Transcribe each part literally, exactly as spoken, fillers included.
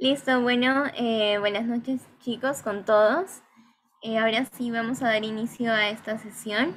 Listo, bueno, eh, buenas noches chicos con todos. Eh, ahora sí vamos a dar inicio a esta sesión.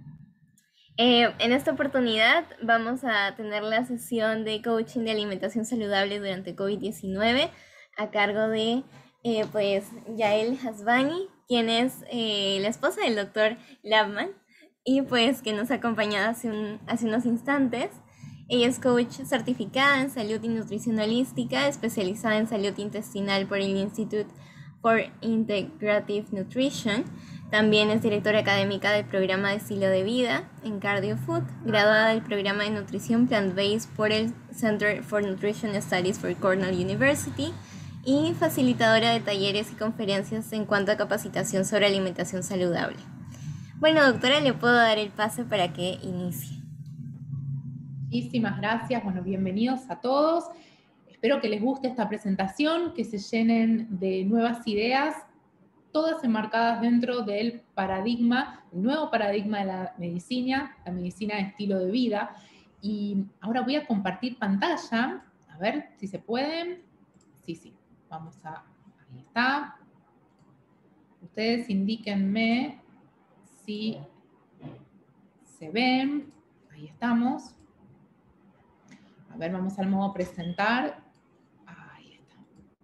Eh, en esta oportunidad vamos a tener la sesión de coaching de alimentación saludable durante COVID diecinueve a cargo de eh, pues Yael Hasbani, quien es eh, la esposa del doctor Labman y pues que nos ha acompañado hace, un, hace unos instantes. Ella es coach certificada en salud y nutrición holística, especializada en salud intestinal por el Institute for Integrative Nutrition. También es directora académica del programa de estilo de vida en Cardio Food, graduada del programa de nutrición plant-based por el Center for Nutrition Studies for Cornell University y facilitadora de talleres y conferencias en cuanto a capacitación sobre alimentación saludable. Bueno, doctora, le puedo dar el pase para que inicie. Muchísimas gracias, bueno, bienvenidos a todos. Espero que les guste esta presentación, que se llenen de nuevas ideas, todas enmarcadas dentro del paradigma, el nuevo paradigma de la medicina, la medicina de estilo de vida. Y ahora voy a compartir pantalla, a ver si se pueden. Sí, sí, vamos a, ahí está. Ustedes indíquenme si se ven, ahí estamos. A ver, vamos al modo presentar. Ahí está.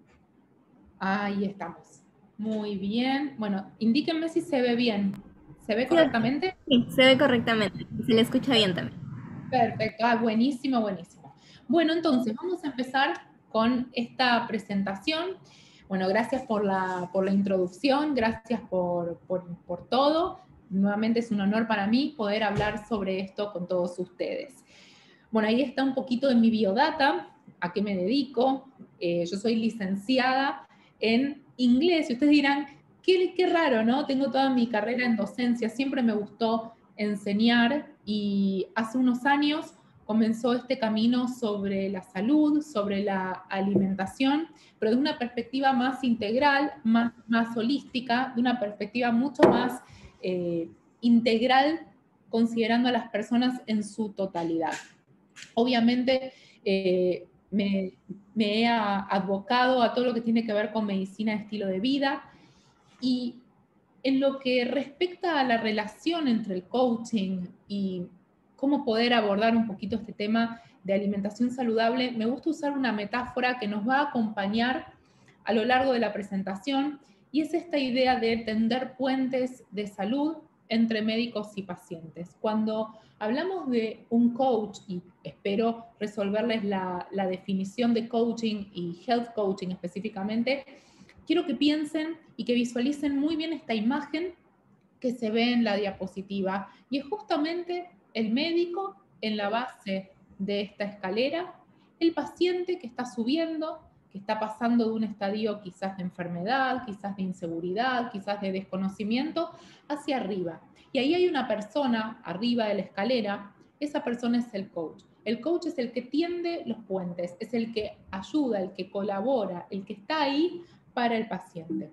Ahí estamos. Muy bien. Bueno, indíquenme si se ve bien. ¿Se ve correctamente? Sí, se ve correctamente. Se le escucha bien también. Perfecto. Ah, buenísimo, buenísimo. Bueno, entonces vamos a empezar con esta presentación. Bueno, gracias por la, por la introducción, gracias por, por, por todo. Nuevamente es un honor para mí poder hablar sobre esto con todos ustedes. Bueno, ahí está un poquito de mi biodata, a qué me dedico. Eh, yo soy licenciada en inglés y ustedes dirán, qué, qué raro, ¿no? Tengo toda mi carrera en docencia, siempre me gustó enseñar y hace unos años comenzó este camino sobre la salud, sobre la alimentación, pero de una perspectiva más integral, más, más holística, de una perspectiva mucho más eh, integral, considerando a las personas en su totalidad. Obviamente eh, me, me he abocado a todo lo que tiene que ver con medicina de estilo de vida y en lo que respecta a la relación entre el coaching y cómo poder abordar un poquito este tema de alimentación saludable, me gusta usar una metáfora que nos va a acompañar a lo largo de la presentación y es esta idea de tender puentes de salud entre médicos y pacientes. Cuando hablamos de un coach, y espero resolverles la, la definición de coaching y health coaching específicamente, quiero que piensen y que visualicen muy bien esta imagen que se ve en la diapositiva. Y es justamente el médico en la base de esta escalera, el paciente que está subiendo, que está pasando de un estadio quizás de enfermedad, quizás de inseguridad, quizás de desconocimiento, hacia arriba. Y ahí hay una persona arriba de la escalera, esa persona es el coach. El coach es el que tiende los puentes, es el que ayuda, el que colabora, el que está ahí para el paciente.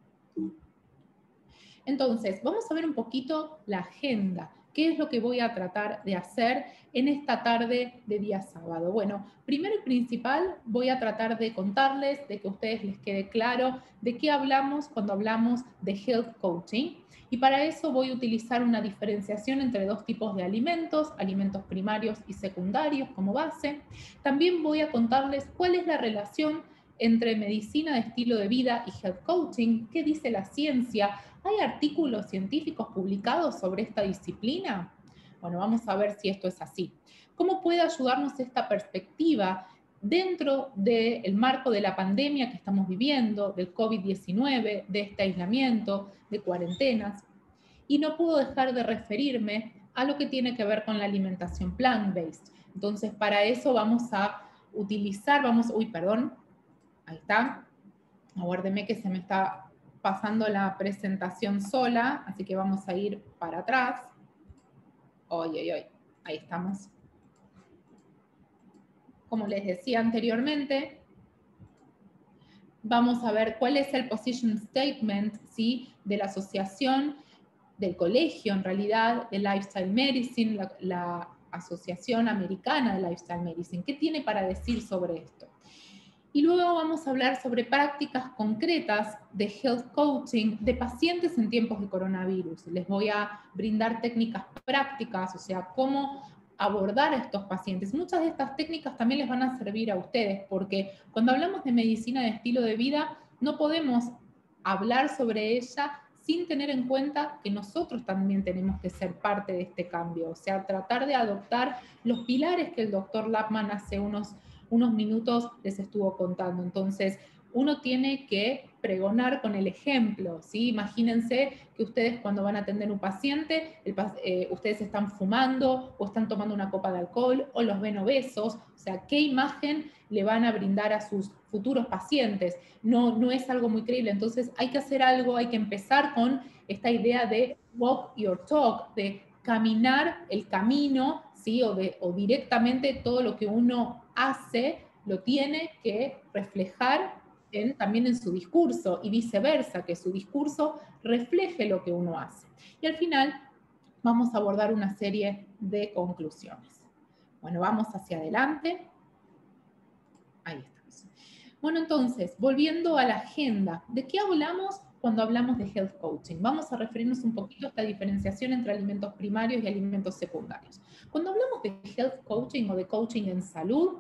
Entonces, vamos a ver un poquito la agenda. ¿Qué es lo que voy a tratar de hacer en esta tarde de día sábado? Bueno, primero y principal, voy a tratar de contarles, de que a ustedes les quede claro de qué hablamos cuando hablamos de health coaching. Y para eso voy a utilizar una diferenciación entre dos tipos de alimentos, alimentos primarios y secundarios como base. También voy a contarles cuál es la relación entre medicina de estilo de vida y health coaching, qué dice la ciencia. ¿Hay artículos científicos publicados sobre esta disciplina? Bueno, vamos a ver si esto es así. ¿Cómo puede ayudarnos esta perspectiva dentro del marco de la pandemia que estamos viviendo, del COVID diecinueve, de este aislamiento, de cuarentenas? Y no puedo dejar de referirme a lo que tiene que ver con la alimentación plant-based. Entonces, para eso vamos a utilizar, vamos, uy, perdón, ahí está, aguárdeme que se me está pasando la presentación sola, así que vamos a ir para atrás. Oy, oy, oy, ahí estamos. Como les decía anteriormente, vamos a ver cuál es el position statement, ¿sí?, de la asociación, del colegio en realidad, de Lifestyle Medicine, la, la Asociación Americana de Lifestyle Medicine. ¿Qué tiene para decir sobre esto? Y luego vamos a hablar sobre prácticas concretas de health coaching de pacientes en tiempos de coronavirus. Les voy a brindar técnicas prácticas, o sea, cómo abordar a estos pacientes. Muchas de estas técnicas también les van a servir a ustedes, porque cuando hablamos de medicina de estilo de vida, no podemos hablar sobre ella sin tener en cuenta que nosotros también tenemos que ser parte de este cambio, o sea, tratar de adoptar los pilares que el doctor Lapman hace unos unos minutos les estuvo contando. Entonces, uno tiene que pregonar con el ejemplo, ¿sí? Imagínense que ustedes cuando van a atender un paciente, el, eh, ustedes están fumando o están tomando una copa de alcohol o los ven obesos, o sea, ¿qué imagen le van a brindar a sus futuros pacientes? No, no es algo muy creíble, entonces hay que hacer algo, hay que empezar con esta idea de walk your talk, de caminar el camino, ¿sí? o, de, o directamente todo lo que uno hace lo tiene que reflejar en, también en su discurso y viceversa, que su discurso refleje lo que uno hace. Y al final vamos a abordar una serie de conclusiones. Bueno, vamos hacia adelante. Ahí estamos. Bueno, entonces, volviendo a la agenda, ¿de qué hablamos cuando hablamos de health coaching? Vamos a referirnos un poquito a esta diferenciación entre alimentos primarios y alimentos secundarios. Cuando hablamos de health coaching o de coaching en salud,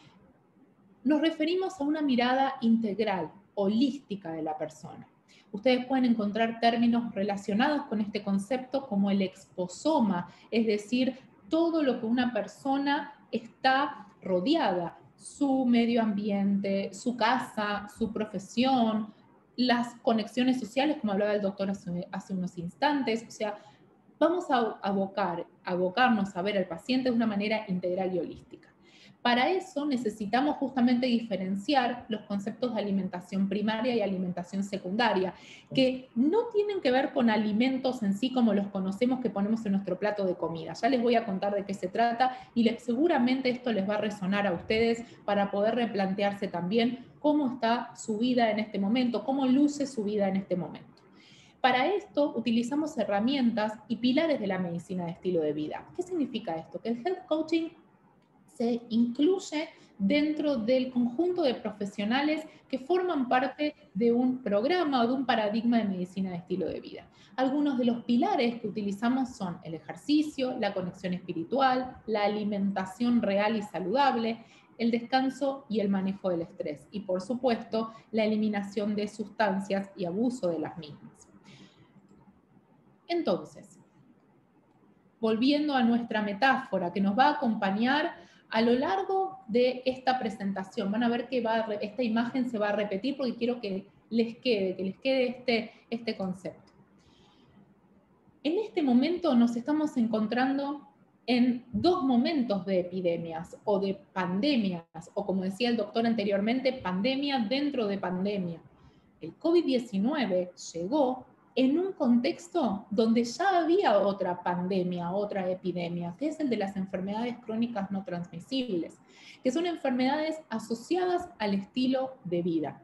nos referimos a una mirada integral, holística de la persona. Ustedes pueden encontrar términos relacionados con este concepto como el exposoma, es decir, todo lo que una persona está rodeada, su medio ambiente, su casa, su profesión, las conexiones sociales, como hablaba el doctor hace, hace unos instantes, o sea, vamos a abocar, abocarnos a ver al paciente de una manera integral y holística. Para eso necesitamos justamente diferenciar los conceptos de alimentación primaria y alimentación secundaria, que no tienen que ver con alimentos en sí como los conocemos que ponemos en nuestro plato de comida. Ya les voy a contar de qué se trata y les, seguramente esto les va a resonar a ustedes para poder replantearse también cómo está su vida en este momento, cómo luce su vida en este momento. Para esto utilizamos herramientas y pilares de la medicina de estilo de vida. ¿Qué significa esto? Que el health coaching se incluye dentro del conjunto de profesionales que forman parte de un programa o de un paradigma de medicina de estilo de vida. Algunos de los pilares que utilizamos son el ejercicio, la conexión espiritual, la alimentación real y saludable, el descanso y el manejo del estrés y, por supuesto, la eliminación de sustancias y abuso de las mismas. Entonces, volviendo a nuestra metáfora que nos va a acompañar a lo largo de esta presentación, van a ver que va a, esta imagen se va a repetir porque quiero que les quede, que les quede este, este concepto. En este momento nos estamos encontrando en dos momentos de epidemias o de pandemias, o como decía el doctor anteriormente, pandemia dentro de pandemia. El COVID diecinueve llegó en un contexto donde ya había otra pandemia, otra epidemia, que es el de las enfermedades crónicas no transmisibles, que son enfermedades asociadas al estilo de vida.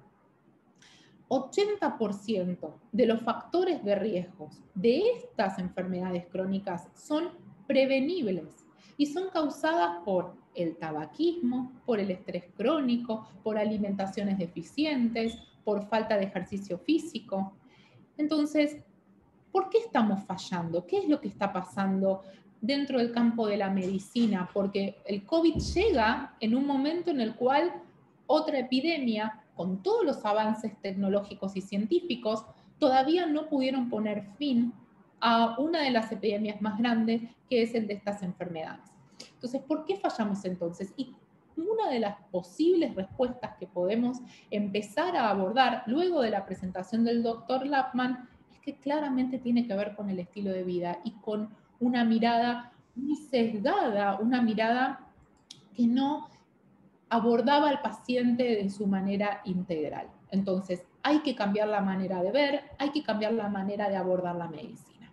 ochenta por ciento de los factores de riesgos de estas enfermedades crónicas son prevenibles y son causadas por el tabaquismo, por el estrés crónico, por alimentaciones deficientes, por falta de ejercicio físico. Entonces, ¿por qué estamos fallando? ¿Qué es lo que está pasando dentro del campo de la medicina? Porque el COVID llega en un momento en el cual otra epidemia, con todos los avances tecnológicos y científicos, todavía no pudieron poner fin a una de las epidemias más grandes, que es el de estas enfermedades. Entonces, ¿por qué fallamos entonces? Y una de las posibles respuestas que podemos empezar a abordar luego de la presentación del doctor Lapman es que claramente tiene que ver con el estilo de vida y con una mirada muy sesgada, una mirada que no abordaba al paciente de su manera integral. Entonces, hay que cambiar la manera de ver, hay que cambiar la manera de abordar la medicina.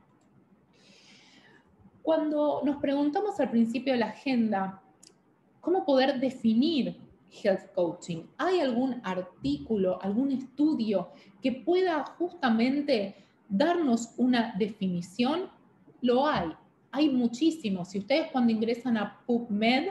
Cuando nos preguntamos al principio de la agenda, ¿cómo poder definir health coaching? ¿Hay algún artículo, algún estudio que pueda justamente darnos una definición? Lo hay, hay muchísimos. Si ustedes cuando ingresan a PubMed,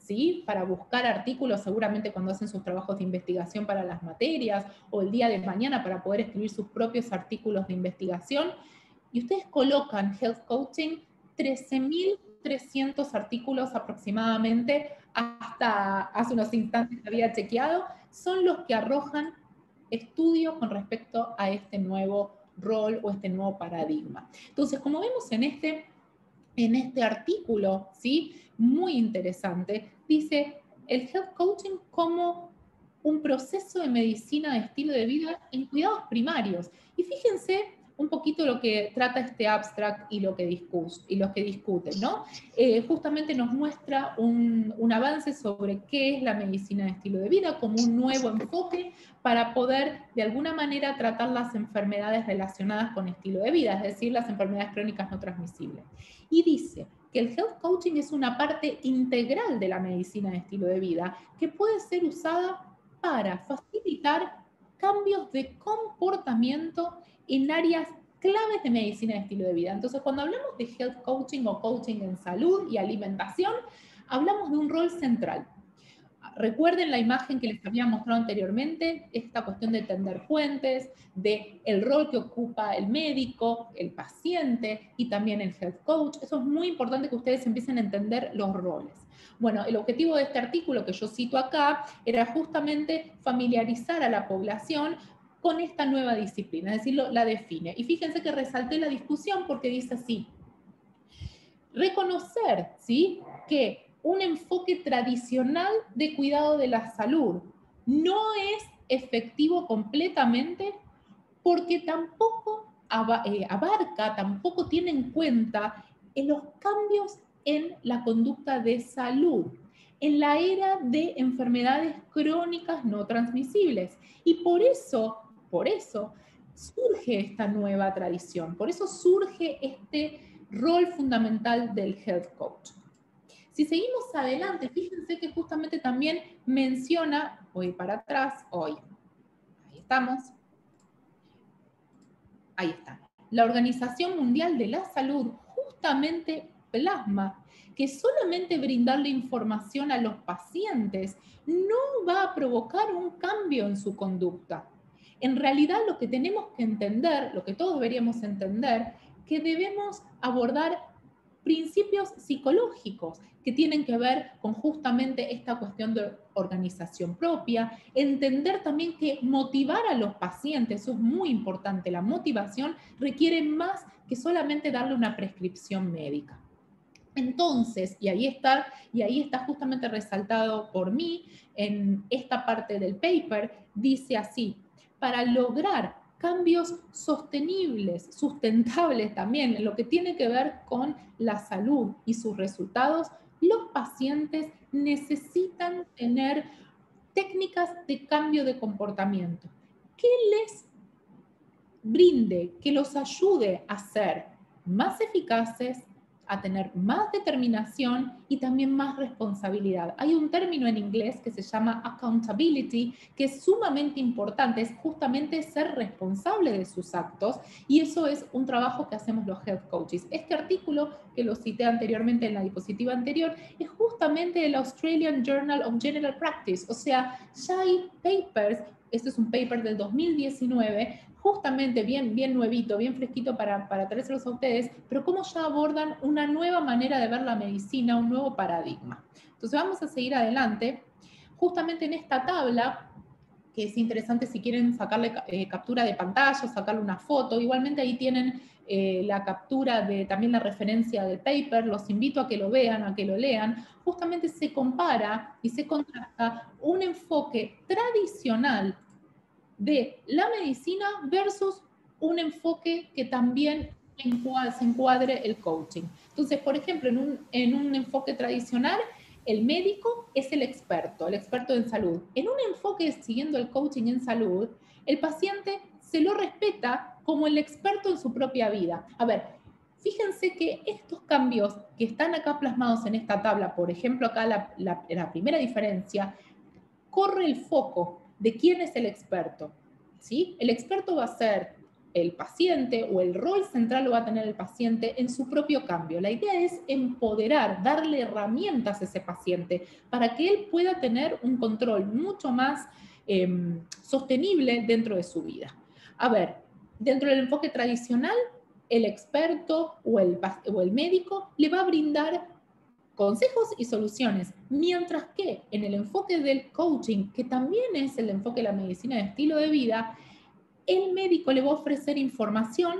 ¿sí? Para buscar artículos seguramente cuando hacen sus trabajos de investigación para las materias o el día de mañana para poder escribir sus propios artículos de investigación. Y ustedes colocan Health Coaching, trece mil trescientos artículos aproximadamente, hasta hace unos instantes que había chequeado, son los que arrojan estudios con respecto a este nuevo rol o este nuevo paradigma. Entonces, como vemos en este, en este artículo, ¿sí? Muy interesante, dice el Health Coaching como un proceso de medicina de estilo de vida en cuidados primarios. Y fíjense un poquito lo que trata este abstract y lo que, discus, y lo que discute, ¿no? Eh, justamente nos muestra un, un avance sobre qué es la medicina de estilo de vida como un nuevo enfoque para poder de alguna manera tratar las enfermedades relacionadas con estilo de vida, es decir, las enfermedades crónicas no transmisibles. Y dice que el health coaching es una parte integral de la medicina de estilo de vida que puede ser usada para facilitar cambios de comportamiento en áreas claves de medicina de estilo de vida. Entonces, cuando hablamos de health coaching o coaching en salud y alimentación, hablamos de un rol central. Recuerden la imagen que les había mostrado anteriormente, esta cuestión de tender puentes, de el rol que ocupa el médico, el paciente y también el health coach. Eso es muy importante que ustedes empiecen a entender los roles. Bueno, el objetivo de este artículo que yo cito acá era justamente familiarizar a la población con esta nueva disciplina, es decir, la define. Y fíjense que resalté la discusión porque dice así, reconocer, ¿sí?, que un enfoque tradicional de cuidado de la salud no es efectivo completamente porque tampoco abarca, tampoco tiene en cuenta en los cambios en la conducta de salud, en la era de enfermedades crónicas no transmisibles. Y por eso, por eso surge esta nueva tradición, por eso surge este rol fundamental del health coach. Si seguimos adelante, fíjense que justamente también menciona, voy para atrás, hoy, ahí estamos, ahí está, la Organización Mundial de la Salud justamente plasma que solamente brindarle información a los pacientes no va a provocar un cambio en su conducta. En realidad lo que tenemos que entender, lo que todos deberíamos entender, que debemos abordar principios psicológicos que tienen que ver con justamente esta cuestión de organización propia, entender también que motivar a los pacientes, eso es muy importante, la motivación requiere más que solamente darle una prescripción médica. Entonces, y ahí está, y ahí está justamente resaltado por mí en esta parte del paper, dice así, para lograr cambios sostenibles, sustentables también, en lo que tiene que ver con la salud y sus resultados, los pacientes necesitan tener técnicas de cambio de comportamiento que les brinde, que los ayude a ser más eficaces, a tener más determinación y también más responsabilidad. Hay un término en inglés que se llama accountability, que es sumamente importante, es justamente ser responsable de sus actos, y eso es un trabajo que hacemos los health coaches. Este artículo, que lo cité anteriormente en la diapositiva anterior, es justamente el Australian Journal of General Practice, o sea, ya hay papers, este es un paper del dos mil diecinueve, justamente bien, bien nuevito, bien fresquito para, para traérselos a ustedes, pero cómo ya abordan una nueva manera de ver la medicina, un nuevo paradigma. Entonces vamos a seguir adelante. Justamente en esta tabla, que es interesante si quieren sacarle eh, captura de pantalla, sacarle una foto, igualmente ahí tienen eh, la captura de también la referencia del paper, los invito a que lo vean, a que lo lean. Justamente se compara y se contrasta un enfoque tradicional de la medicina versus un enfoque que también se encuadre el coaching. Entonces, por ejemplo, en un, en un enfoque tradicional, el médico es el experto, el experto en salud. En un enfoque siguiendo el coaching en salud, el paciente se lo respeta como el experto en su propia vida. A ver, fíjense que estos cambios que están acá plasmados en esta tabla, por ejemplo, acá la, la, la primera diferencia, corre el foco de quién es el experto, ¿sí? El experto va a ser el paciente o el rol central lo va a tener el paciente en su propio cambio. La idea es empoderar, darle herramientas a ese paciente para que él pueda tener un control mucho más eh, sostenible dentro de su vida. A ver, dentro del enfoque tradicional, el experto o el, o el médico le va a brindar consejos y soluciones, mientras que en el enfoque del coaching, que también es el enfoque de la medicina de estilo de vida, el médico le va a ofrecer información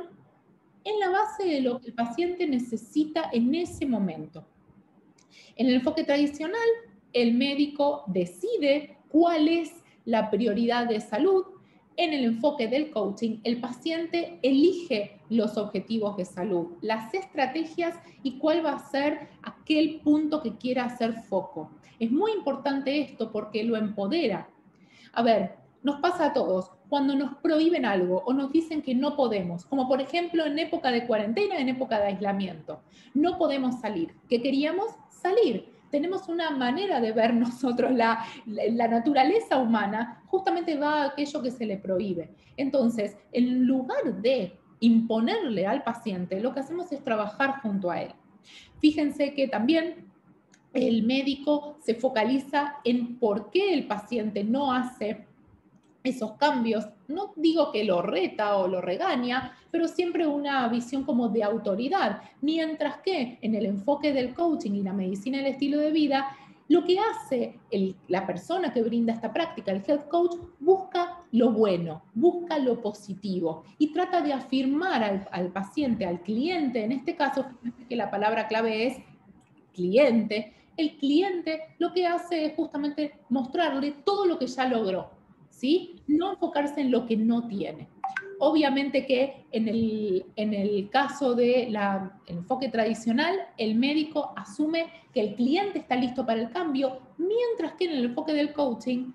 en la base de lo que el paciente necesita en ese momento. En el enfoque tradicional, el médico decide cuál es la prioridad de salud. En el enfoque del coaching, el paciente elige los objetivos de salud, las estrategias y cuál va a ser aquel punto que quiera hacer foco. Es muy importante esto porque lo empodera. A ver, nos pasa a todos, cuando nos prohíben algo o nos dicen que no podemos, como por ejemplo en época de cuarentena, en época de aislamiento, no podemos salir. ¿Qué queríamos? Salir. Tenemos una manera de ver nosotros la, la naturaleza humana, justamente va a aquello que se le prohíbe. Entonces, en lugar de imponerle al paciente, lo que hacemos es trabajar junto a él. Fíjense que también el médico se focaliza en por qué el paciente no hace esos cambios. No digo que lo reta o lo regaña, pero siempre una visión como de autoridad. Mientras que en el enfoque del coaching y la medicina del estilo de vida, lo que hace el, la persona que brinda esta práctica, el health coach, busca lo bueno, busca lo positivo y trata de afirmar al, al paciente, al cliente, en este caso, fíjense que la palabra clave es cliente. El cliente lo que hace es justamente mostrarle todo lo que ya logró, ¿sí? No enfocarse en lo que no tiene. Obviamente que en el, en el caso del enfoque tradicional, el médico asume que el cliente está listo para el cambio, mientras que en el enfoque del coaching,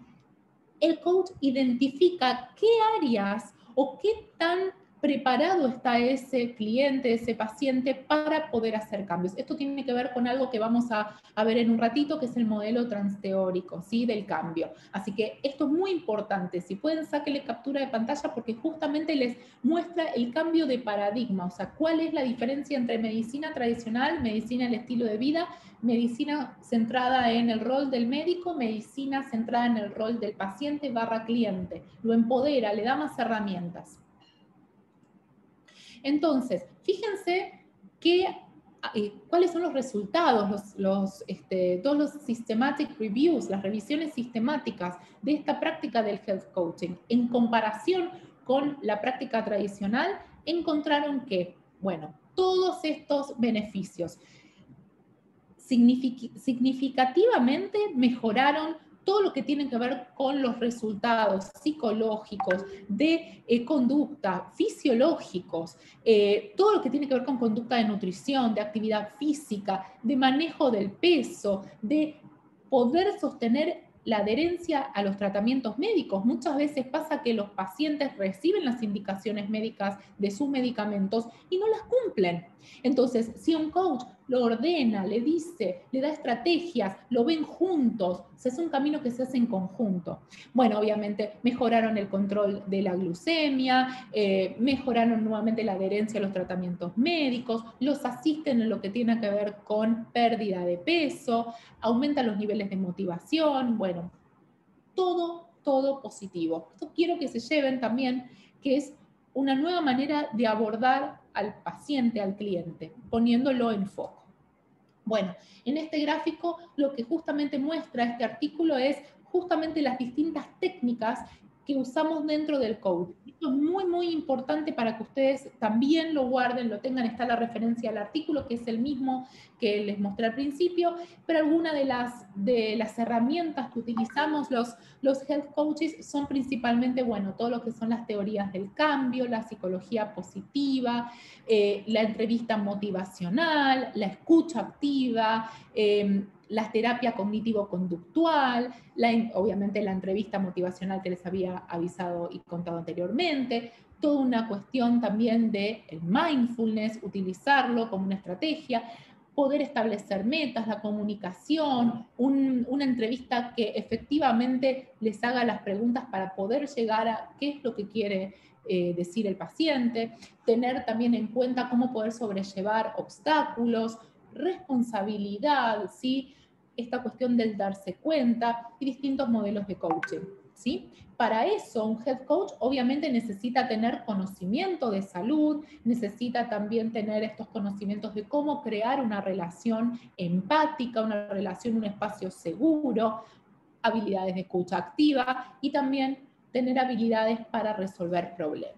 el coach identifica qué áreas o qué tan preparado está ese cliente, ese paciente para poder hacer cambios. Esto tiene que ver con algo que vamos a, a ver en un ratito, que es el modelo transteórico, ¿sí? Del cambio. Así que esto es muy importante. Si pueden, sáquenle captura de pantalla porque justamente les muestra el cambio de paradigma, o sea, cuál es la diferencia entre medicina tradicional, medicina del estilo de vida, medicina centrada en el rol del médico, medicina centrada en el rol del paciente barra cliente. Lo empodera, le da más herramientas. Entonces, fíjense que, eh, cuáles son los resultados, los, los, este, todos los systematic reviews, las revisiones sistemáticas de esta práctica del health coaching. En comparación con la práctica tradicional, encontraron que, bueno, todos estos beneficios significativamente mejoraron todo lo que tiene que ver con los resultados psicológicos, de eh, conducta, fisiológicos, eh, todo lo que tiene que ver con conducta de nutrición, de actividad física, de manejo del peso, de poder sostener la adherencia a los tratamientos médicos. Muchas veces pasa que los pacientes reciben las indicaciones médicas de sus medicamentos y no las cumplen. Entonces, si un coach lo ordena, le dice, le da estrategias, lo ven juntos, es un camino que se hace en conjunto. Bueno, obviamente mejoraron el control de la glucemia, eh, mejoraron nuevamente la adherencia a los tratamientos médicos, los asisten en lo que tiene que ver con pérdida de peso, aumentan los niveles de motivación, bueno, todo, todo positivo. Esto quiero que se lleven también, que es una nueva manera de abordar al paciente, al cliente, poniéndolo en foco. Bueno, en este gráfico lo que justamente muestra este artículo es justamente las distintas técnicas que usamos dentro del coaching. Esto es muy, muy importante para que ustedes también lo guarden, lo tengan, está la referencia al artículo, que es el mismo que les mostré al principio, pero algunas de las, de las herramientas que utilizamos los, los health coaches son principalmente, bueno, todo lo que son las teorías del cambio, la psicología positiva, eh, la entrevista motivacional, la escucha activa, eh, la terapia cognitivo-conductual, la, obviamente la entrevista motivacional que les había avisado y contado anteriormente, toda una cuestión también de el mindfulness, utilizarlo como una estrategia, poder establecer metas, la comunicación, un, una entrevista que efectivamente les haga las preguntas para poder llegar a qué es lo que quiere eh, decir el paciente, tener también en cuenta cómo poder sobrellevar obstáculos, responsabilidad, ¿sí? Esta cuestión del darse cuenta y distintos modelos de coaching, ¿sí? Para eso, un health coach obviamente necesita tener conocimiento de salud, necesita también tener estos conocimientos de cómo crear una relación empática, una relación, un espacio seguro, habilidades de escucha activa y también tener habilidades para resolver problemas.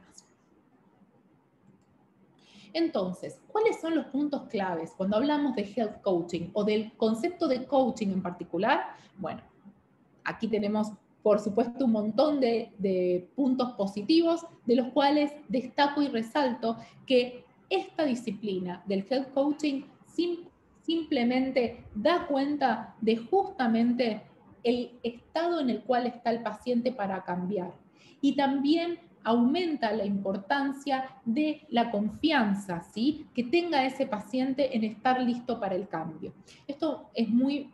Entonces, ¿cuáles son los puntos claves cuando hablamos de health coaching o del concepto de coaching en particular? Bueno, aquí tenemos, por supuesto, un montón de, de puntos positivos, de los cuales destaco y resalto que esta disciplina del health coaching sim, simplemente da cuenta de justamente el estado en el cual está el paciente para cambiar. Y también aumenta la importancia de la confianza, ¿sí? Que tenga ese paciente en estar listo para el cambio. Esto es muy,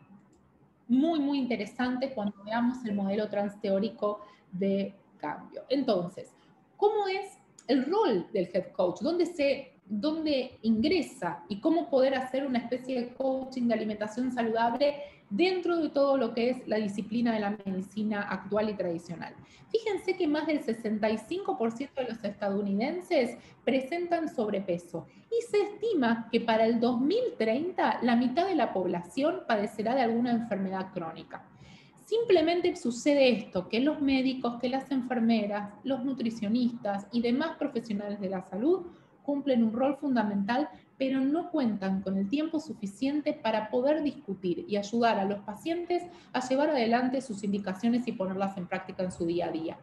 muy, muy interesante cuando veamos el modelo transteórico de cambio. Entonces, ¿cómo es el rol del head coach? ¿Dónde, se, dónde ingresa? ¿Y cómo poder hacer una especie de coaching de alimentación saludable dentro de todo lo que es la disciplina de la medicina actual y tradicional? Fíjense que más del sesenta y cinco por ciento de los estadounidenses presentan sobrepeso y se estima que para el dos mil treinta la mitad de la población padecerá de alguna enfermedad crónica. Simplemente sucede esto, que los médicos, que las enfermeras, los nutricionistas y demás profesionales de la salud cumplen un rol fundamental, pero no cuentan con el tiempo suficiente para poder discutir y ayudar a los pacientes a llevar adelante sus indicaciones y ponerlas en práctica en su día a día.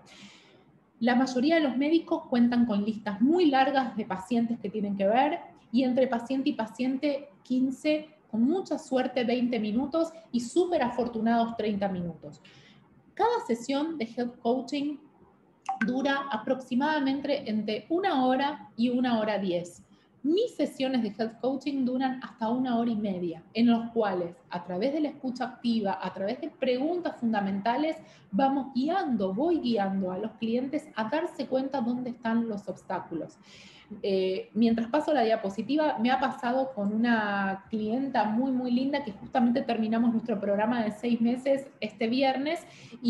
La mayoría de los médicos cuentan con listas muy largas de pacientes que tienen que ver y entre paciente y paciente quince, con mucha suerte veinte minutos y súper afortunados treinta minutos. Cada sesión de health coaching dura aproximadamente entre una hora y una hora diez. Mis sesiones de health coaching duran hasta una hora y media, en los cuales, a través de la escucha activa, a través de preguntas fundamentales, vamos guiando, voy guiando a los clientes a darse cuenta dónde están los obstáculos. Eh, mientras paso la diapositiva, me ha pasado con una clienta muy, muy linda que justamente terminamos nuestro programa de seis meses este viernes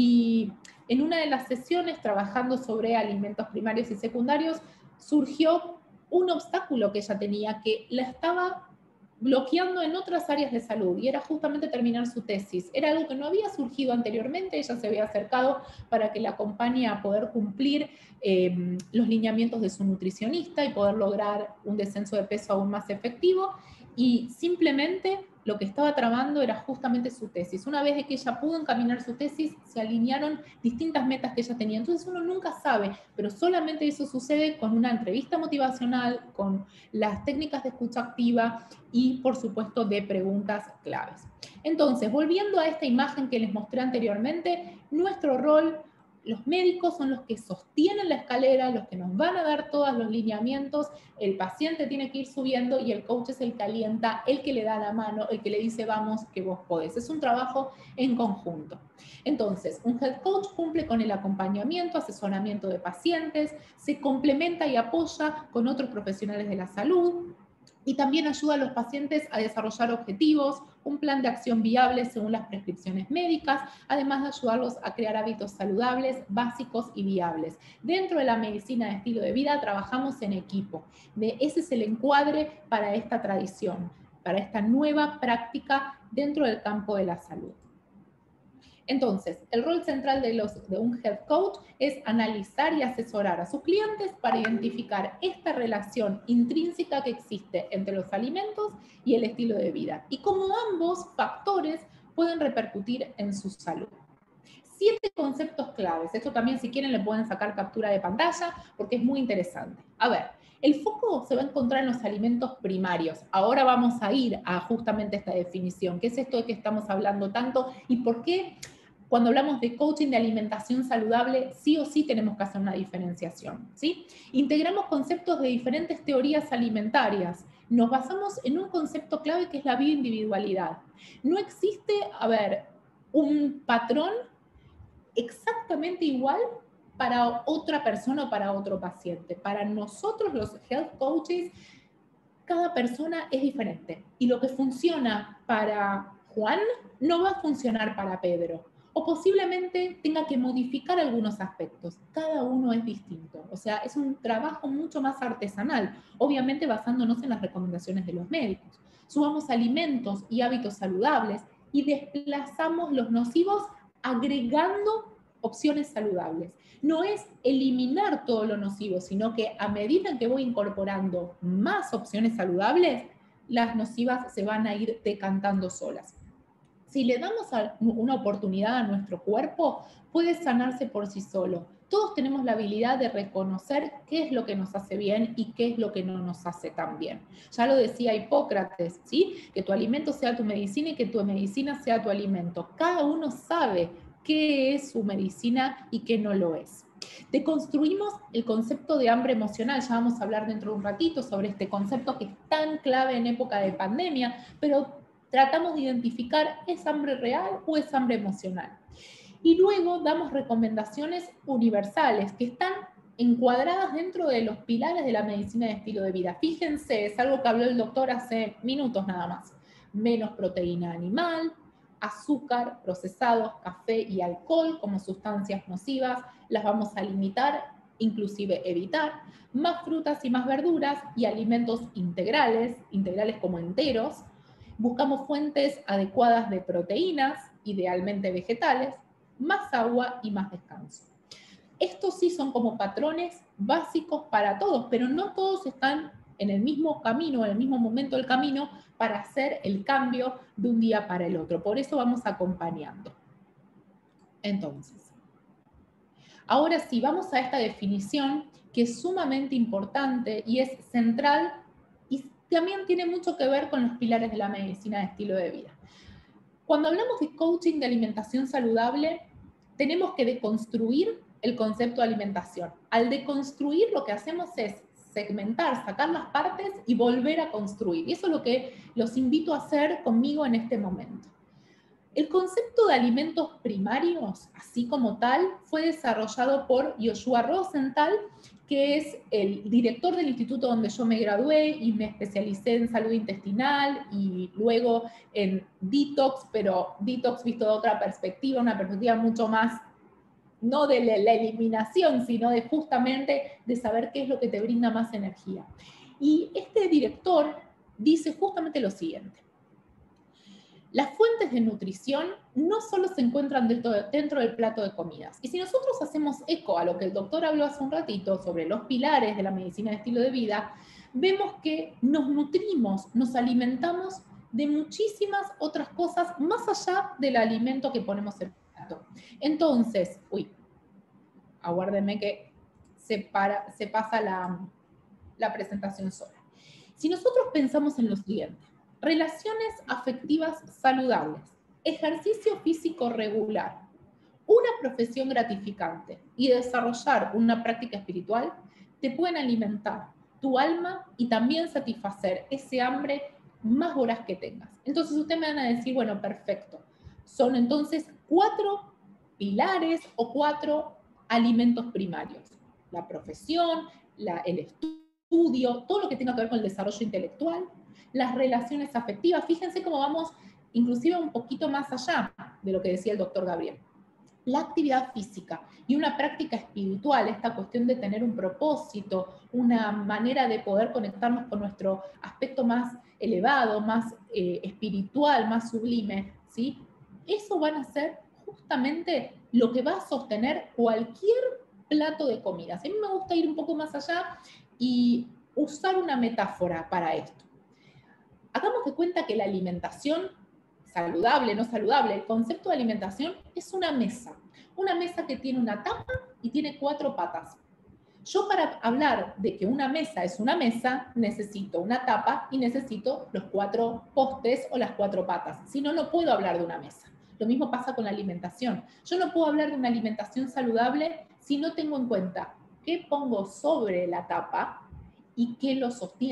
y en una de las sesiones, trabajando sobre alimentos primarios y secundarios, surgió un obstáculo que ella tenía que la estaba bloqueando en otras áreas de salud y era justamente terminar su tesis. Era algo que no había surgido anteriormente, ella se había acercado para que la acompañe a poder cumplir eh, los lineamientos de su nutricionista y poder lograr un descenso de peso aún más efectivo y simplemente lo que estaba trabando era justamente su tesis. Una vez de que ella pudo encaminar su tesis, se alinearon distintas metas que ella tenía. Entonces uno nunca sabe, pero solamente eso sucede con una entrevista motivacional, con las técnicas de escucha activa y, por supuesto, de preguntas claves. Entonces, volviendo a esta imagen que les mostré anteriormente, nuestro rol, los médicos son los que sostienen la escalera, los que nos van a dar todos los lineamientos, el paciente tiene que ir subiendo y el coach es el que alienta, el que le da la mano, el que le dice vamos que vos podés. Es un trabajo en conjunto. Entonces, un health coach cumple con el acompañamiento, asesoramiento de pacientes, se complementa y apoya con otros profesionales de la salud, y también ayuda a los pacientes a desarrollar objetivos, un plan de acción viable según las prescripciones médicas, además de ayudarlos a crear hábitos saludables, básicos y viables. Dentro de la medicina de estilo de vida trabajamos en equipo. De ese es el encuadre para esta tradición, para esta nueva práctica dentro del campo de la salud. Entonces, el rol central de, los, de un health coach es analizar y asesorar a sus clientes para identificar esta relación intrínseca que existe entre los alimentos y el estilo de vida y cómo ambos factores pueden repercutir en su salud. Siete conceptos claves. Esto también, si quieren, le pueden sacar captura de pantalla porque es muy interesante. A ver, el foco se va a encontrar en los alimentos primarios. Ahora vamos a ir a justamente esta definición. ¿Qué es esto de que estamos hablando tanto y por qué? Cuando hablamos de coaching de alimentación saludable, sí o sí tenemos que hacer una diferenciación, ¿sí? Integramos conceptos de diferentes teorías alimentarias, nos basamos en un concepto clave que es la bioindividualidad. No existe, a ver, un patrón exactamente igual para otra persona o para otro paciente. Para nosotros los health coaches, cada persona es diferente. Y lo que funciona para Juan no va a funcionar para Pedro. O posiblemente tenga que modificar algunos aspectos. Cada uno es distinto. O sea, es un trabajo mucho más artesanal, obviamente basándonos en las recomendaciones de los médicos. Sumamos alimentos y hábitos saludables y desplazamos los nocivos agregando opciones saludables. No es eliminar todo lo nocivo, sino que a medida que voy incorporando más opciones saludables, las nocivas se van a ir decantando solas. Si le damos una oportunidad a nuestro cuerpo, puede sanarse por sí solo. Todos tenemos la habilidad de reconocer qué es lo que nos hace bien y qué es lo que no nos hace tan bien. Ya lo decía Hipócrates, ¿sí? Que tu alimento sea tu medicina y que tu medicina sea tu alimento. Cada uno sabe qué es su medicina y qué no lo es. Deconstruimos el concepto de hambre emocional, ya vamos a hablar dentro de un ratito sobre este concepto que es tan clave en época de pandemia, pero tratamos de identificar ¿es hambre real o es hambre emocional? Y luego damos recomendaciones universales que están encuadradas dentro de los pilares de la medicina de estilo de vida. Fíjense, es algo que habló el doctor hace minutos nada más. Menos proteína animal, azúcar, procesados, café y alcohol como sustancias nocivas, las vamos a limitar, inclusive evitar, más frutas y más verduras y alimentos integrales, integrales como enteros. Buscamos fuentes adecuadas de proteínas, idealmente vegetales, más agua y más descanso. Estos sí son como patrones básicos para todos, pero no todos están en el mismo camino, en el mismo momento del camino para hacer el cambio de un día para el otro. Por eso vamos acompañando. Entonces, ahora sí, vamos a esta definición que es sumamente importante y es central y también tiene mucho que ver con los pilares de la medicina de estilo de vida. Cuando hablamos de coaching de alimentación saludable, tenemos que deconstruir el concepto de alimentación. Al deconstruir, lo que hacemos es segmentar, sacar las partes y volver a construir. Y eso es lo que los invito a hacer conmigo en este momento. El concepto de alimentos primarios, así como tal, fue desarrollado por Joshua Rosenthal, que es el director del instituto donde yo me gradué y me especialicé en salud intestinal y luego en detox, pero detox visto de otra perspectiva, una perspectiva mucho más, no de la eliminación, sino de justamente de saber qué es lo que te brinda más energía. Y este director dice justamente lo siguiente. Las fuentes de nutrición no solo se encuentran dentro, de, dentro del plato de comidas. Y si nosotros hacemos eco a lo que el doctor habló hace un ratito sobre los pilares de la medicina de estilo de vida, vemos que nos nutrimos, nos alimentamos de muchísimas otras cosas más allá del alimento que ponemos en el plato. Entonces, uy, aguárdenme que se, para, se pasa la, la presentación sola. Si nosotros pensamos en lo siguiente, relaciones afectivas saludables, ejercicio físico regular, una profesión gratificante y desarrollar una práctica espiritual, te pueden alimentar tu alma y también satisfacer ese hambre más voraz que tengas. Entonces ustedes me van a decir, bueno, perfecto. Son entonces cuatro pilares o cuatro alimentos primarios. La profesión, la, el estudio, todo lo que tenga que ver con el desarrollo intelectual, las relaciones afectivas. Fíjense cómo vamos inclusive un poquito más allá de lo que decía el doctor Gabriel. La actividad física y una práctica espiritual, esta cuestión de tener un propósito, una manera de poder conectarnos con nuestro aspecto más elevado, más eh, espiritual, más sublime, ¿sí? Eso van a ser justamente lo que va a sostener cualquier plato de comidas. A mí me gusta ir un poco más allá y usar una metáfora para esto. Hagamos de cuenta que la alimentación saludable, no saludable, el concepto de alimentación es una mesa. Una mesa que tiene una tapa y tiene cuatro patas. Yo para hablar de que una mesa es una mesa, necesito una tapa y necesito los cuatro postes o las cuatro patas. Si no, no puedo hablar de una mesa. Lo mismo pasa con la alimentación. Yo no puedo hablar de una alimentación saludable si no tengo en cuenta qué pongo sobre la tapa y qué lo sostiene.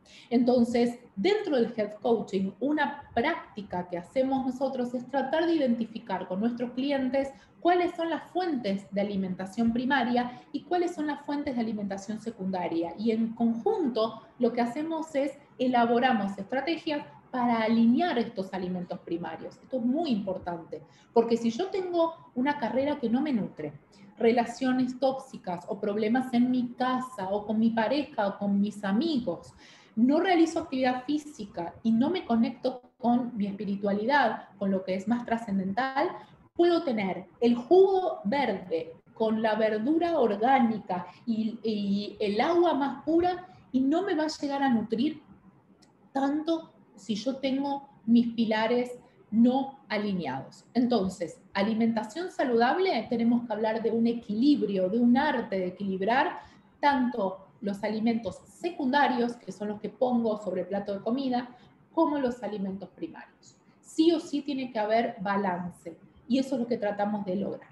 Entonces, dentro del health coaching, una práctica que hacemos nosotros es tratar de identificar con nuestros clientes cuáles son las fuentes de alimentación primaria y cuáles son las fuentes de alimentación secundaria. Y en conjunto, lo que hacemos es elaboramos estrategias para alinear estos alimentos primarios. Esto es muy importante, porque si yo tengo una carrera que no me nutre, relaciones tóxicas o problemas en mi casa o con mi pareja o con mis amigos, no realizo actividad física y no me conecto con mi espiritualidad, con lo que es más trascendental, puedo tener el jugo verde con la verdura orgánica y, y el agua más pura y no me va a llegar a nutrir tanto si yo tengo mis pilares no alineados. Entonces, alimentación saludable, tenemos que hablar de un equilibrio, de un arte de equilibrar tanto los alimentos secundarios, que son los que pongo sobre el plato de comida, como los alimentos primarios. Sí o sí tiene que haber balance, y eso es lo que tratamos de lograr.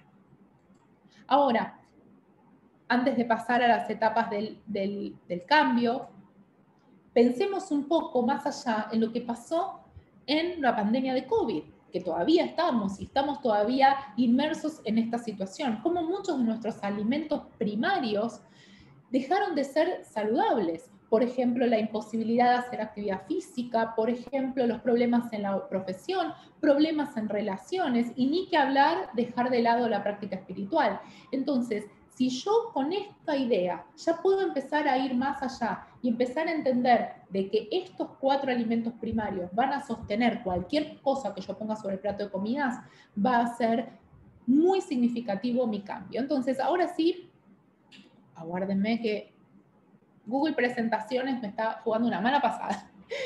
Ahora, antes de pasar a las etapas del, del, del cambio, pensemos un poco más allá en lo que pasó en la pandemia de COVID, que todavía estamos y estamos todavía inmersos en esta situación, como muchos de nuestros alimentos primarios dejaron de ser saludables. Por ejemplo, la imposibilidad de hacer actividad física, por ejemplo, los problemas en la profesión, problemas en relaciones, y ni que hablar dejar de lado la práctica espiritual. Entonces, si yo con esta idea ya puedo empezar a ir más allá y empezar a entender de que estos cuatro alimentos primarios van a sostener cualquier cosa que yo ponga sobre el plato de comidas, va a ser muy significativo mi cambio. Entonces, ahora sí, aguárdenme que Google Presentaciones me está jugando una mala pasada.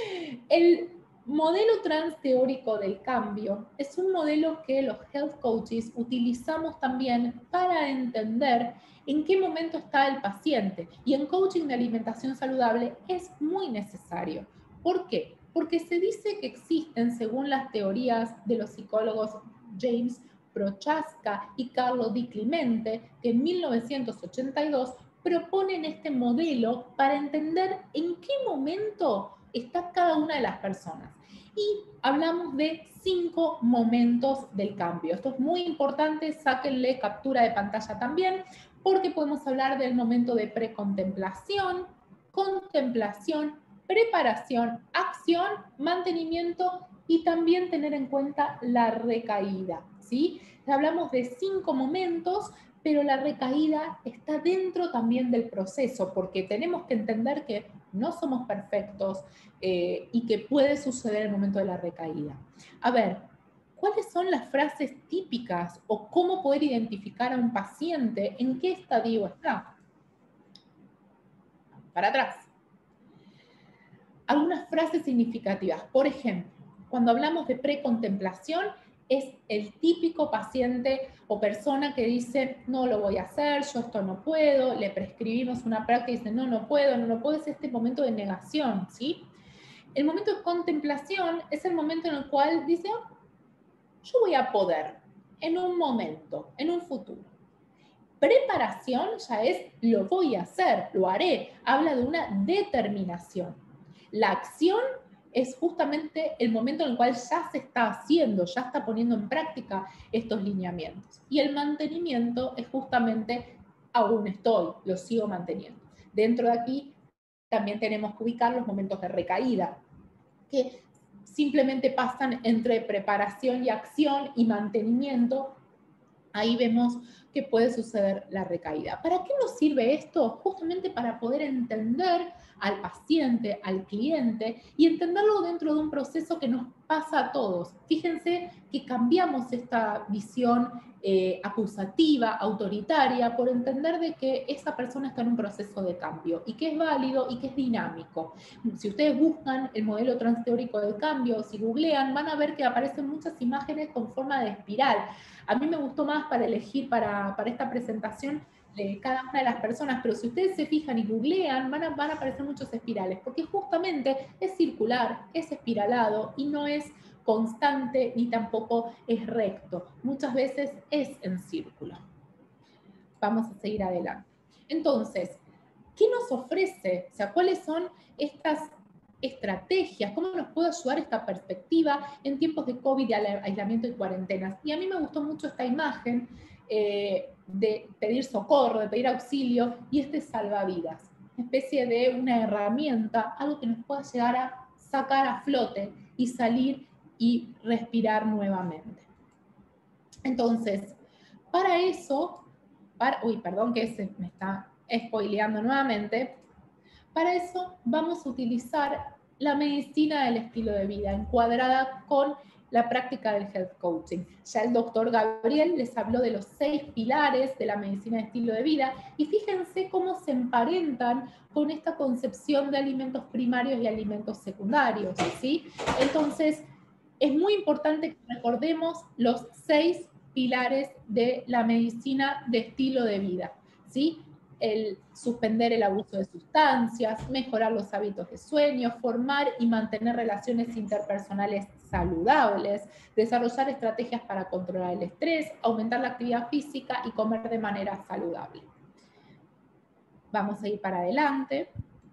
El modelo transteórico del cambio es un modelo que los health coaches utilizamos también para entender en qué momento está el paciente. Y en coaching de alimentación saludable es muy necesario. ¿Por qué? Porque se dice que existen, según las teorías de los psicólogos James Prochaska y Carlo Di Clemente, que en mil novecientos ochenta y dos proponen este modelo para entender en qué momento está cada una de las personas. Y hablamos de cinco momentos del cambio. Esto es muy importante, sáquenle captura de pantalla también, porque podemos hablar del momento de precontemplación, contemplación, preparación, acción, mantenimiento y también tener en cuenta la recaída, ¿sí? Hablamos de cinco momentos, pero la recaída está dentro también del proceso, porque tenemos que entender que no somos perfectos eh, y que puede suceder el momento de la recaída. A ver, ¿cuáles son las frases típicas o cómo poder identificar a un paciente en qué estadio está? Para atrás. Algunas frases significativas. Por ejemplo, cuando hablamos de precontemplación, es el típico paciente o persona que dice, no lo voy a hacer, yo esto no puedo, le prescribimos una práctica y dice, no, no puedo, no, no puedo, es este momento de negación, ¿sí? El momento de contemplación es el momento en el cual dice, oh, yo voy a poder, en un momento, en un futuro. Preparación ya es, lo voy a hacer, lo haré, habla de una determinación. La acción es justamente el momento en el cual ya se está haciendo, ya está poniendo en práctica estos lineamientos. Y el mantenimiento es justamente, aún estoy, lo sigo manteniendo. Dentro de aquí también tenemos que ubicar los momentos de recaída, que simplemente pasan entre preparación y acción y mantenimiento. Ahí vemos que puede suceder la recaída. ¿Para qué nos sirve esto? Justamente para poder entender al paciente, al cliente, y entenderlo dentro de un proceso que nos pasa a todos. Fíjense que cambiamos esta visión eh, acusativa, autoritaria, por entender de que esa persona está en un proceso de cambio y que es válido y que es dinámico. Si ustedes buscan el modelo transteórico del cambio, si googlean, van a ver que aparecen muchas imágenes con forma de espiral. A mí me gustó más para elegir para, para esta presentación de cada una de las personas, pero si ustedes se fijan y googlean, van a, van a aparecer muchos espirales, porque justamente es circular, es espiralado y no es constante ni tampoco es recto. Muchas veces es en círculo. Vamos a seguir adelante. Entonces, ¿qué nos ofrece? O sea, ¿cuáles son estas estrategias, cómo nos puede ayudar esta perspectiva en tiempos de COVID, de aislamiento y cuarentenas. Y a mí me gustó mucho esta imagen eh, de pedir socorro, de pedir auxilio, y este salvavidas, una especie de una herramienta, algo que nos pueda llegar a sacar a flote y salir y respirar nuevamente. Entonces, para eso, para, uy, perdón que se me está spoileando nuevamente, para eso vamos a utilizar la medicina del estilo de vida, encuadrada con la práctica del health coaching. Ya el doctor Gabriel les habló de los seis pilares de la medicina de estilo de vida, y fíjense cómo se emparentan con esta concepción de alimentos primarios y alimentos secundarios, ¿sí? Entonces, es muy importante que recordemos los seis pilares de la medicina de estilo de vida, ¿sí? El suspender el abuso de sustancias, mejorar los hábitos de sueño, formar y mantener relaciones interpersonales saludables, desarrollar estrategias para controlar el estrés, aumentar la actividad física y comer de manera saludable. Vamos a ir para adelante.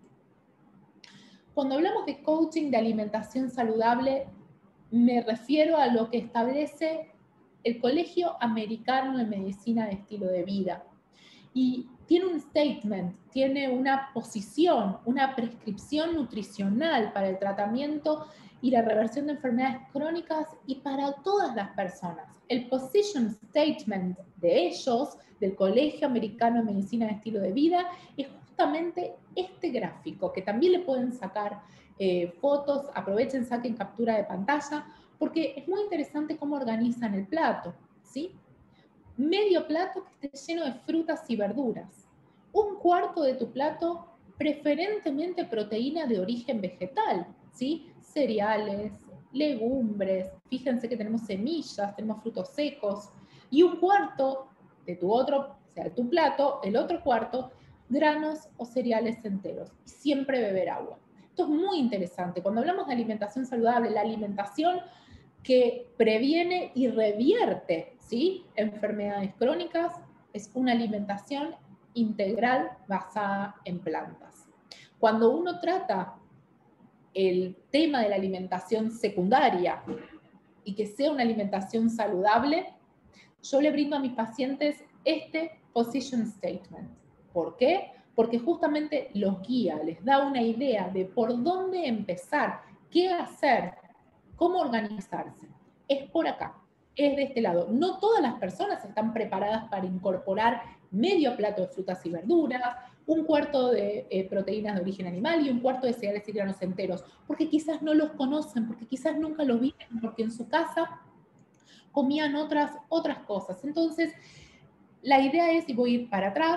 Cuando hablamos de coaching de alimentación saludable, me refiero a lo que establece el Colegio Americano de Medicina de Estilo de Vida. Y tiene un statement, tiene una posición, una prescripción nutricional para el tratamiento y la reversión de enfermedades crónicas y para todas las personas. El position statement de ellos, del Colegio Americano de Medicina de Estilo de Vida, es justamente este gráfico, que también le pueden sacar eh, fotos, aprovechen, saquen captura de pantalla, porque es muy interesante cómo organizan el plato, ¿sí? Medio plato que esté lleno de frutas y verduras. Un cuarto de tu plato, preferentemente proteína de origen vegetal, ¿sí? Cereales, legumbres, fíjense que tenemos semillas, tenemos frutos secos, y un cuarto de tu otro, o sea, tu plato, el otro cuarto, granos o cereales enteros. Y siempre beber agua. Esto es muy interesante. Cuando hablamos de alimentación saludable, la alimentación que previene y revierte, ¿sí?, enfermedades crónicas, es una alimentación integral basada en plantas. Cuando uno trata el tema de la alimentación secundaria y que sea una alimentación saludable, yo le brindo a mis pacientes este position statement. ¿Por qué? Porque justamente los guía, les da una idea de por dónde empezar, qué hacer, cómo organizarse. Es por acá, es de este lado. No todas las personas están preparadas para incorporar medio plato de frutas y verduras, un cuarto de eh, proteínas de origen animal y un cuarto de cereales y granos enteros, porque quizás no los conocen, porque quizás nunca los vieron, porque en su casa comían otras, otras cosas. Entonces, la idea es, y voy a ir para atrás,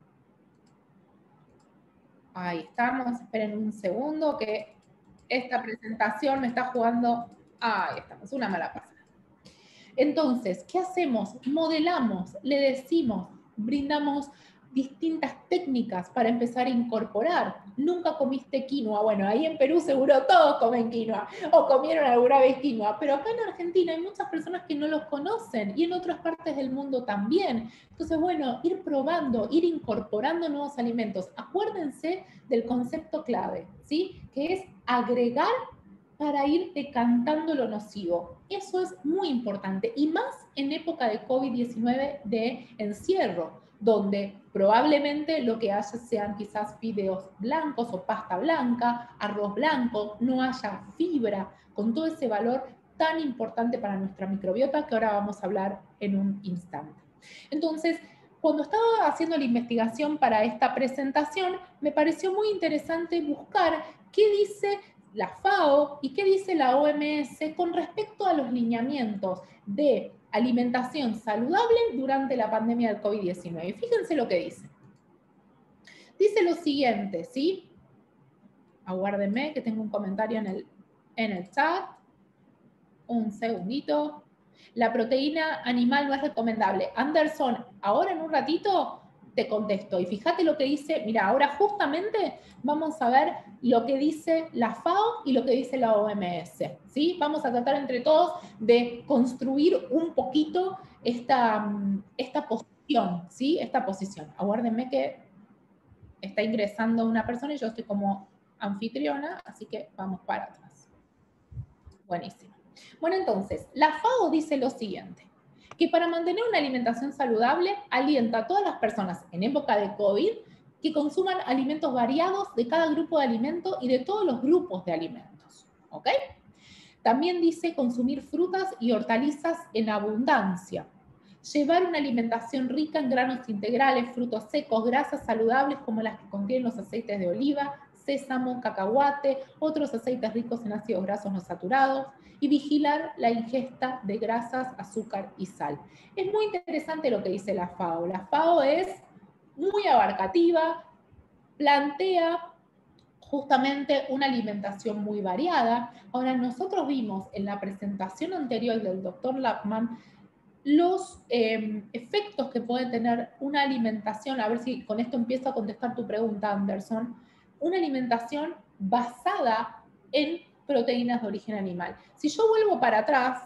ahí estamos, esperen un segundo, que esta presentación me está jugando, ahí estamos, una mala pasada. Entonces, ¿qué hacemos? Modelamos, le decimos, brindamos distintas técnicas para empezar a incorporar. Nunca comiste quinoa. Bueno, ahí en Perú seguro todos comen quinoa o comieron alguna vez quinoa, pero acá en Argentina hay muchas personas que no los conocen y en otras partes del mundo también. Entonces, bueno, ir probando, ir incorporando nuevos alimentos. Acuérdense del concepto clave, ¿sí?, que es agregar para ir decantando lo nocivo. Eso es muy importante, y más en época de COVID diecinueve de encierro, donde probablemente lo que haya sean quizás fideos blancos o pasta blanca, arroz blanco, no haya fibra, con todo ese valor tan importante para nuestra microbiota que ahora vamos a hablar en un instante. Entonces, cuando estaba haciendo la investigación para esta presentación, me pareció muy interesante buscar qué dice la FAO y qué dice la O M S con respecto a los lineamientos de alimentación saludable durante la pandemia del COVID diecinueve. Fíjense lo que dice. Dice lo siguiente, ¿sí? Aguárdenme que tengo un comentario en el, en el chat. Un segundito. La proteína animal no es recomendable. Anderson, ahora en un ratito te contesto. Y fíjate lo que dice, mira, ahora justamente vamos a ver lo que dice la FAO y lo que dice la O M S, ¿sí? Vamos a tratar entre todos de construir un poquito esta, esta posición, ¿sí? Esta posición. Aguárdenme que está ingresando una persona y yo estoy como anfitriona, así que vamos para atrás. Buenísimo. Bueno, entonces, la FAO dice lo siguiente, que para mantener una alimentación saludable, alienta a todas las personas en época de COVID que consuman alimentos variados de cada grupo de alimentos y de todos los grupos de alimentos, ¿ok? También dice consumir frutas y hortalizas en abundancia, llevar una alimentación rica en granos integrales, frutos secos, grasas saludables como las que contienen los aceites de oliva, sésamo, cacahuate, otros aceites ricos en ácidos grasos no saturados, y vigilar la ingesta de grasas, azúcar y sal. Es muy interesante lo que dice la FAO. La FAO es muy abarcativa, plantea justamente una alimentación muy variada. Ahora, nosotros vimos en la presentación anterior del doctor Lapman los eh, efectos que puede tener una alimentación, a ver si con esto empiezo a contestar tu pregunta, Anderson, una alimentación basada en proteínas de origen animal. Si yo vuelvo para atrás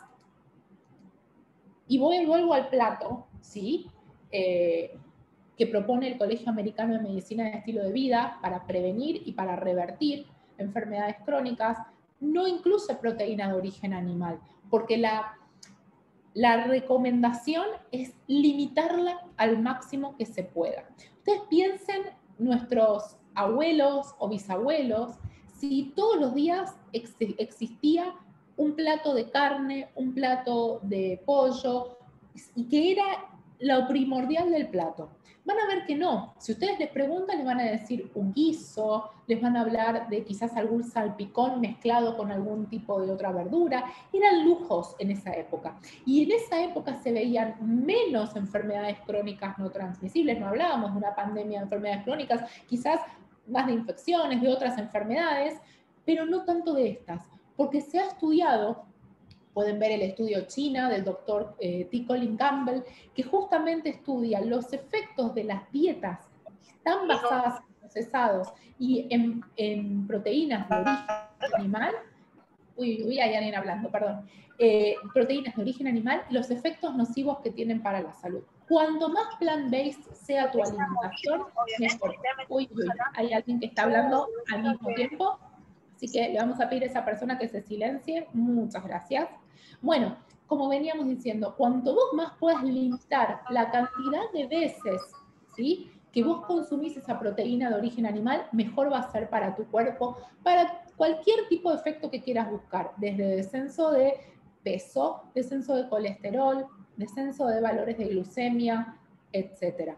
y voy, vuelvo al plato, ¿sí? Eh, que propone el Colegio Americano de Medicina de Estilo de Vida para prevenir y para revertir enfermedades crónicas, no incluye proteína de origen animal, porque la, la recomendación es limitarla al máximo que se pueda. Ustedes piensen, nuestros abuelos o bisabuelos, si todos los días ex existía un plato de carne, un plato de pollo, y que era lo primordial del plato. Van a ver que no. Si ustedes les preguntan, les van a decir un guiso, les van a hablar de quizás algún salpicón mezclado con algún tipo de otra verdura. Eran lujos en esa época. Y en esa época se veían menos enfermedades crónicas no transmisibles. No hablábamos de una pandemia de enfermedades crónicas, quizás más de infecciones, de otras enfermedades, pero no tanto de estas, porque se ha estudiado. Pueden ver el estudio China del doctor eh, T. Colin Campbell, que justamente estudia los efectos de las dietas que están basadas en procesados y en, en proteínas de origen animal. Uy, uy, hay alguien hablando, perdón. Eh, proteínas de origen animal, los efectos nocivos que tienen para la salud. Cuanto más plant-based sea tu alimentación, mejor. Uy, uy, hay alguien que está hablando al mismo tiempo. Así que le vamos a pedir a esa persona que se silencie. Muchas gracias. Bueno, como veníamos diciendo, cuanto vos más puedas limitar la cantidad de veces, ¿sí?, que vos consumís esa proteína de origen animal, mejor va a ser para tu cuerpo, para cualquier tipo de efecto que quieras buscar, desde descenso de peso, descenso de colesterol, descenso de valores de glucemia, etcétera.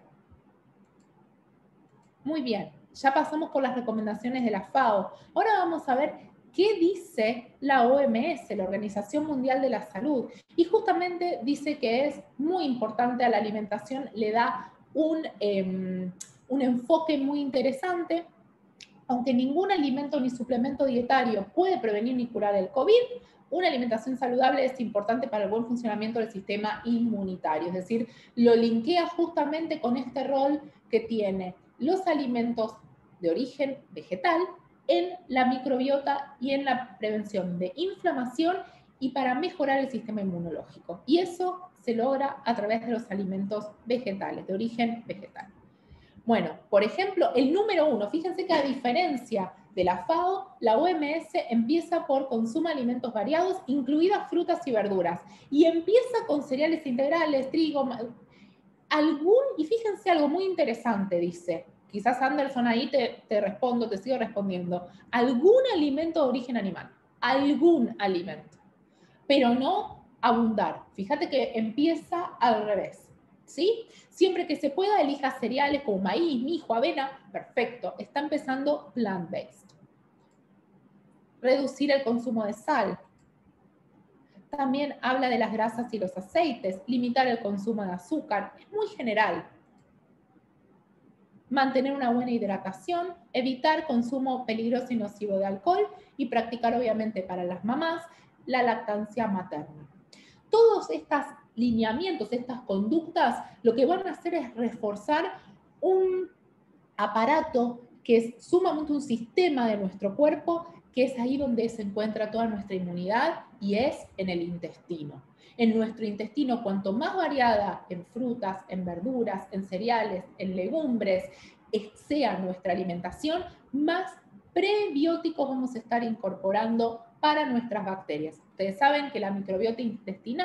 Muy bien. Ya pasamos por las recomendaciones de la FAO. Ahora vamos a ver qué dice la O M S, la Organización Mundial de la Salud. Y justamente dice que es muy importante a la alimentación, le da un, eh, un enfoque muy interesante. Aunque ningún alimento ni suplemento dietario puede prevenir ni curar el COVID, una alimentación saludable es importante para el buen funcionamiento del sistema inmunitario. Es decir, lo linkea justamente con este rol que tiene los alimentos de origen vegetal en la microbiota y en la prevención de inflamación y para mejorar el sistema inmunológico. Y eso se logra a través de los alimentos vegetales, de origen vegetal. Bueno, por ejemplo, el número uno, fíjense que a diferencia de la FAO, la O M S empieza por consumo de alimentos variados, incluidas frutas y verduras, y empieza con cereales integrales, trigo, algún, y fíjense algo muy interesante, dice, quizás Anderson ahí te, te respondo, te sigo respondiendo, algún alimento de origen animal, algún alimento, pero no abundar. Fíjate que empieza al revés, ¿sí? Siempre que se pueda, elija cereales como maíz, mijo, avena, perfecto, está empezando plant-based. Reducir el consumo de sal. También habla de las grasas y los aceites, limitar el consumo de azúcar, es muy general. Mantener una buena hidratación, evitar consumo peligroso y nocivo de alcohol y practicar obviamente para las mamás la lactancia materna. Todos estos lineamientos, estas conductas, lo que van a hacer es reforzar un aparato que es sumamente un sistema de nuestro cuerpo, que es ahí donde se encuentra toda nuestra inmunidad y es en el intestino. En nuestro intestino, cuanto más variada en frutas, en verduras, en cereales, en legumbres, sea nuestra alimentación, más prebióticos vamos a estar incorporando para nuestras bacterias. Ustedes saben que la microbiota intestinal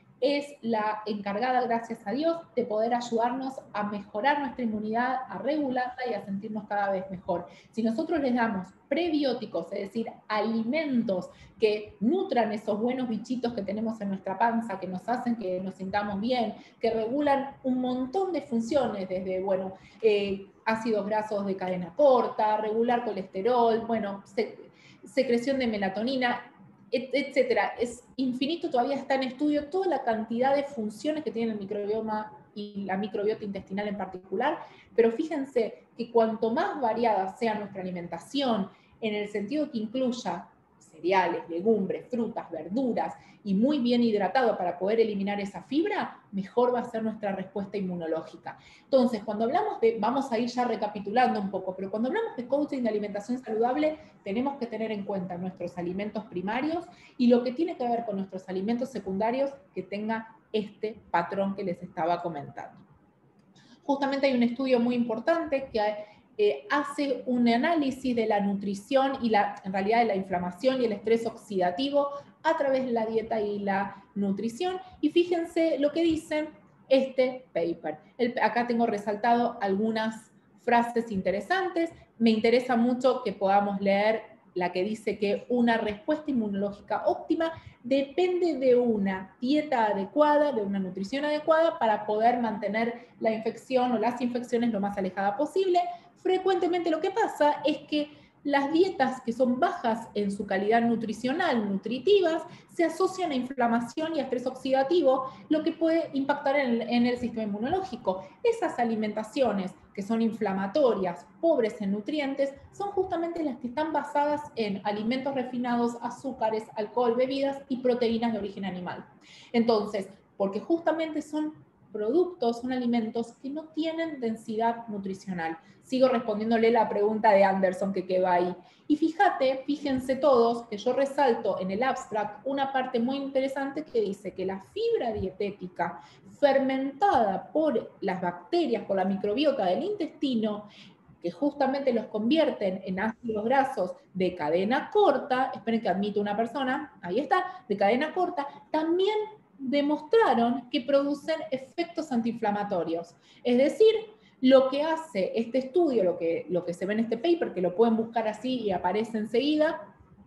es la encargada, gracias a Dios, de poder ayudarnos a mejorar nuestra inmunidad, a regularla y a sentirnos cada vez mejor. Si nosotros les damos prebióticos, es decir, alimentos que nutran esos buenos bichitos que tenemos en nuestra panza, que nos hacen que nos sintamos bien, que regulan un montón de funciones, desde, bueno, eh, ácidos grasos de cadena corta, regular colesterol, bueno, se, secreción de melatonina, etcétera. Es infinito, todavía está en estudio toda la cantidad de funciones que tiene el microbioma y la microbiota intestinal en particular, pero fíjense que cuanto más variada sea nuestra alimentación, en el sentido que incluya cereales, legumbres, frutas, verduras, y muy bien hidratado para poder eliminar esa fibra, mejor va a ser nuestra respuesta inmunológica. Entonces, cuando hablamos de, vamos a ir ya recapitulando un poco, pero cuando hablamos de coaching de alimentación saludable, tenemos que tener en cuenta nuestros alimentos primarios y lo que tiene que ver con nuestros alimentos secundarios que tenga este patrón que les estaba comentando. Justamente hay un estudio muy importante que eh, hace un análisis de la nutrición y la, en realidad de la inflamación y el estrés oxidativo a través de la dieta y la nutrición. Y fíjense lo que dicen este paper. El, acá tengo resaltado algunas frases interesantes. Me interesa mucho que podamos leer la que dice que una respuesta inmunológica óptima depende de una dieta adecuada, de una nutrición adecuada para poder mantener la infección o las infecciones lo más alejada posible. Frecuentemente lo que pasa es que las dietas que son bajas en su calidad nutricional, nutritivas, se asocian a inflamación y a estrés oxidativo, lo que puede impactar en el, en el sistema inmunológico. Esas alimentaciones que son inflamatorias, pobres en nutrientes, son justamente las que están basadas en alimentos refinados, azúcares, alcohol, bebidas y proteínas de origen animal. Entonces, porque justamente son productos, son alimentos que no tienen densidad nutricional. Sigo respondiéndole la pregunta de Anderson que quedó ahí. Y fíjate, fíjense todos, que yo resalto en el abstract una parte muy interesante que dice que la fibra dietética fermentada por las bacterias, por la microbiota del intestino, que justamente los convierten en ácidos grasos de cadena corta, esperen que admito una persona, ahí está, de cadena corta, también demostraron que producen efectos antiinflamatorios. Es decir, lo que hace este estudio, lo que, lo que se ve en este paper, que lo pueden buscar así y aparece enseguida,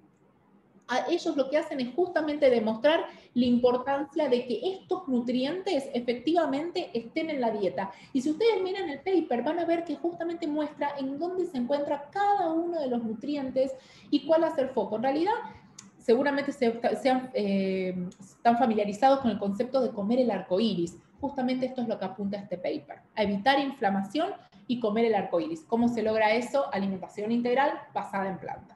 a ellos lo que hacen es justamente demostrar la importancia de que estos nutrientes efectivamente estén en la dieta. Y si ustedes miran el paper, van a ver que justamente muestra en dónde se encuentra cada uno de los nutrientes y cuál hace el foco. En realidad, seguramente se, sean, eh, están familiarizados con el concepto de comer el arco iris. Justamente esto es lo que apunta este paper, a evitar inflamación y comer el arco iris. ¿Cómo se logra eso? Alimentación integral basada en plantas.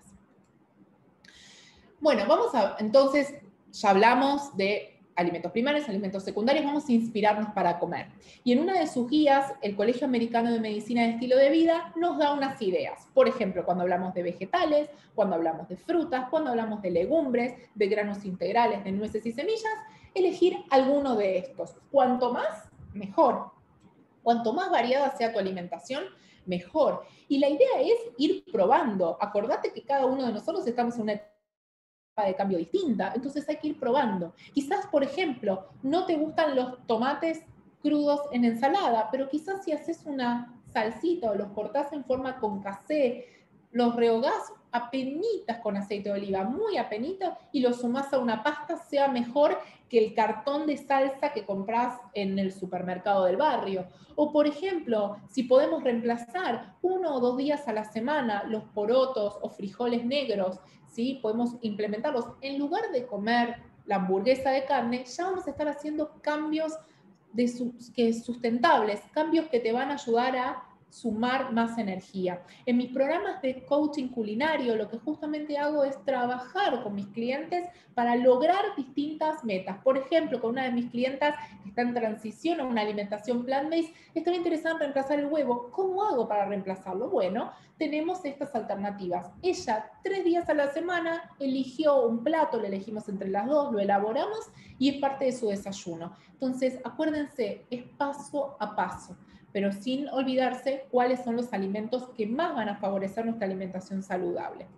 Bueno, vamos a, entonces, ya hablamos de alimentos primarios, alimentos secundarios, vamos a inspirarnos para comer. Y en una de sus guías, el Colegio Americano de Medicina de Estilo de Vida nos da unas ideas. Por ejemplo, cuando hablamos de vegetales, cuando hablamos de frutas, cuando hablamos de legumbres, de granos integrales, de nueces y semillas, elegir alguno de estos. Cuanto más, mejor. Cuanto más variada sea tu alimentación, mejor. Y la idea es ir probando. Acordate que cada uno de nosotros estamos en una etapa de cambio distinta, entonces hay que ir probando. Quizás, por ejemplo, no te gustan los tomates crudos en ensalada, pero quizás si haces una salsita o los cortás en forma concassé, los rehogás apenitas con aceite de oliva, muy apenitas, y los sumás a una pasta, sea mejor que el cartón de salsa que comprás en el supermercado del barrio. O, por ejemplo, si podemos reemplazar uno o dos días a la semana los porotos o frijoles negros, ¿sí? Podemos implementarlos. En lugar de comer la hamburguesa de carne, ya vamos a estar haciendo cambios de sus, que sustentables, cambios que te van a ayudar a sumar más energía. En mis programas de coaching culinario, lo que justamente hago es trabajar con mis clientes para lograr distintas metas. Por ejemplo, con una de mis clientas que está en transición a una alimentación plant-based, estaba interesada en reemplazar el huevo. ¿Cómo hago para reemplazarlo? Bueno, tenemos estas alternativas. Ella, tres días a la semana, eligió un plato, lo elegimos entre las dos, lo elaboramos y es parte de su desayuno. Entonces, acuérdense, es paso a paso. pero sin olvidarse cuáles son los alimentos que más van a favorecer nuestra alimentación saludable.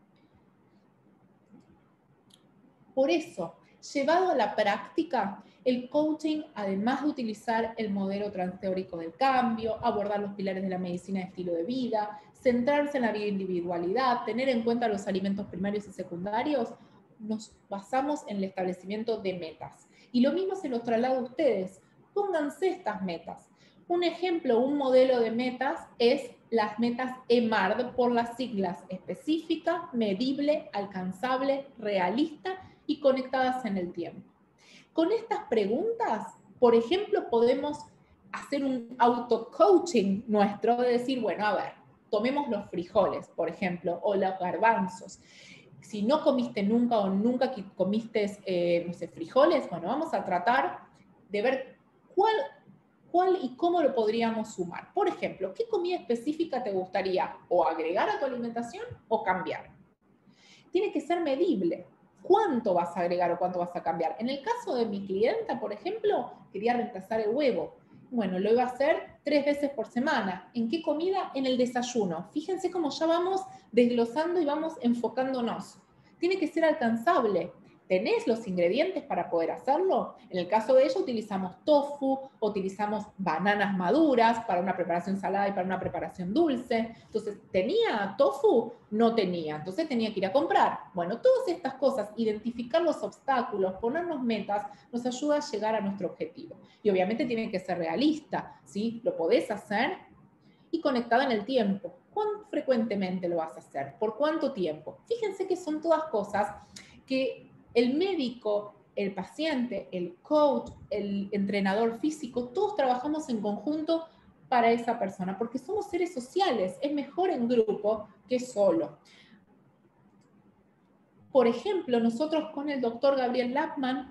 Por eso, llevado a la práctica, el coaching, además de utilizar el modelo transteórico del cambio, abordar los pilares de la medicina de estilo de vida, centrarse en la bioindividualidad, tener en cuenta los alimentos primarios y secundarios, nos basamos en el establecimiento de metas. Y lo mismo se los traslado a ustedes. Pónganse estas metas. Un ejemplo, un modelo de metas es las metas E M A R D por las siglas específica, medible, alcanzable, realista y conectadas en el tiempo. Con estas preguntas, por ejemplo, podemos hacer un auto-coaching nuestro de decir, bueno, a ver, tomemos los frijoles, por ejemplo, o los garbanzos. Si no comiste nunca o nunca comiste, eh, no sé, frijoles, bueno, vamos a tratar de ver cuál, cuál y cómo lo podríamos sumar. Por ejemplo, ¿qué comida específica te gustaría o agregar a tu alimentación o cambiar? Tiene que ser medible. ¿Cuánto vas a agregar o cuánto vas a cambiar? En el caso de mi clienta, por ejemplo, quería reemplazar el huevo. Bueno, lo iba a hacer tres veces por semana. ¿En qué comida? En el desayuno. Fíjense cómo ya vamos desglosando y vamos enfocándonos. Tiene que ser alcanzable. ¿Tenés los ingredientes para poder hacerlo? En el caso de ella utilizamos tofu, utilizamos bananas maduras para una preparación salada y para una preparación dulce. Entonces, ¿tenía tofu? No tenía. Entonces tenía que ir a comprar. Bueno, todas estas cosas, identificar los obstáculos, ponernos metas, nos ayuda a llegar a nuestro objetivo. Y obviamente tiene que ser realista, ¿sí? Lo podés hacer y conectado en el tiempo. ¿Cuán frecuentemente lo vas a hacer? ¿Por cuánto tiempo? Fíjense que son todas cosas que el médico, el paciente, el coach, el entrenador físico, todos trabajamos en conjunto para esa persona, porque somos seres sociales, es mejor en grupo que solo. Por ejemplo, nosotros con el doctor Gabriel Lapman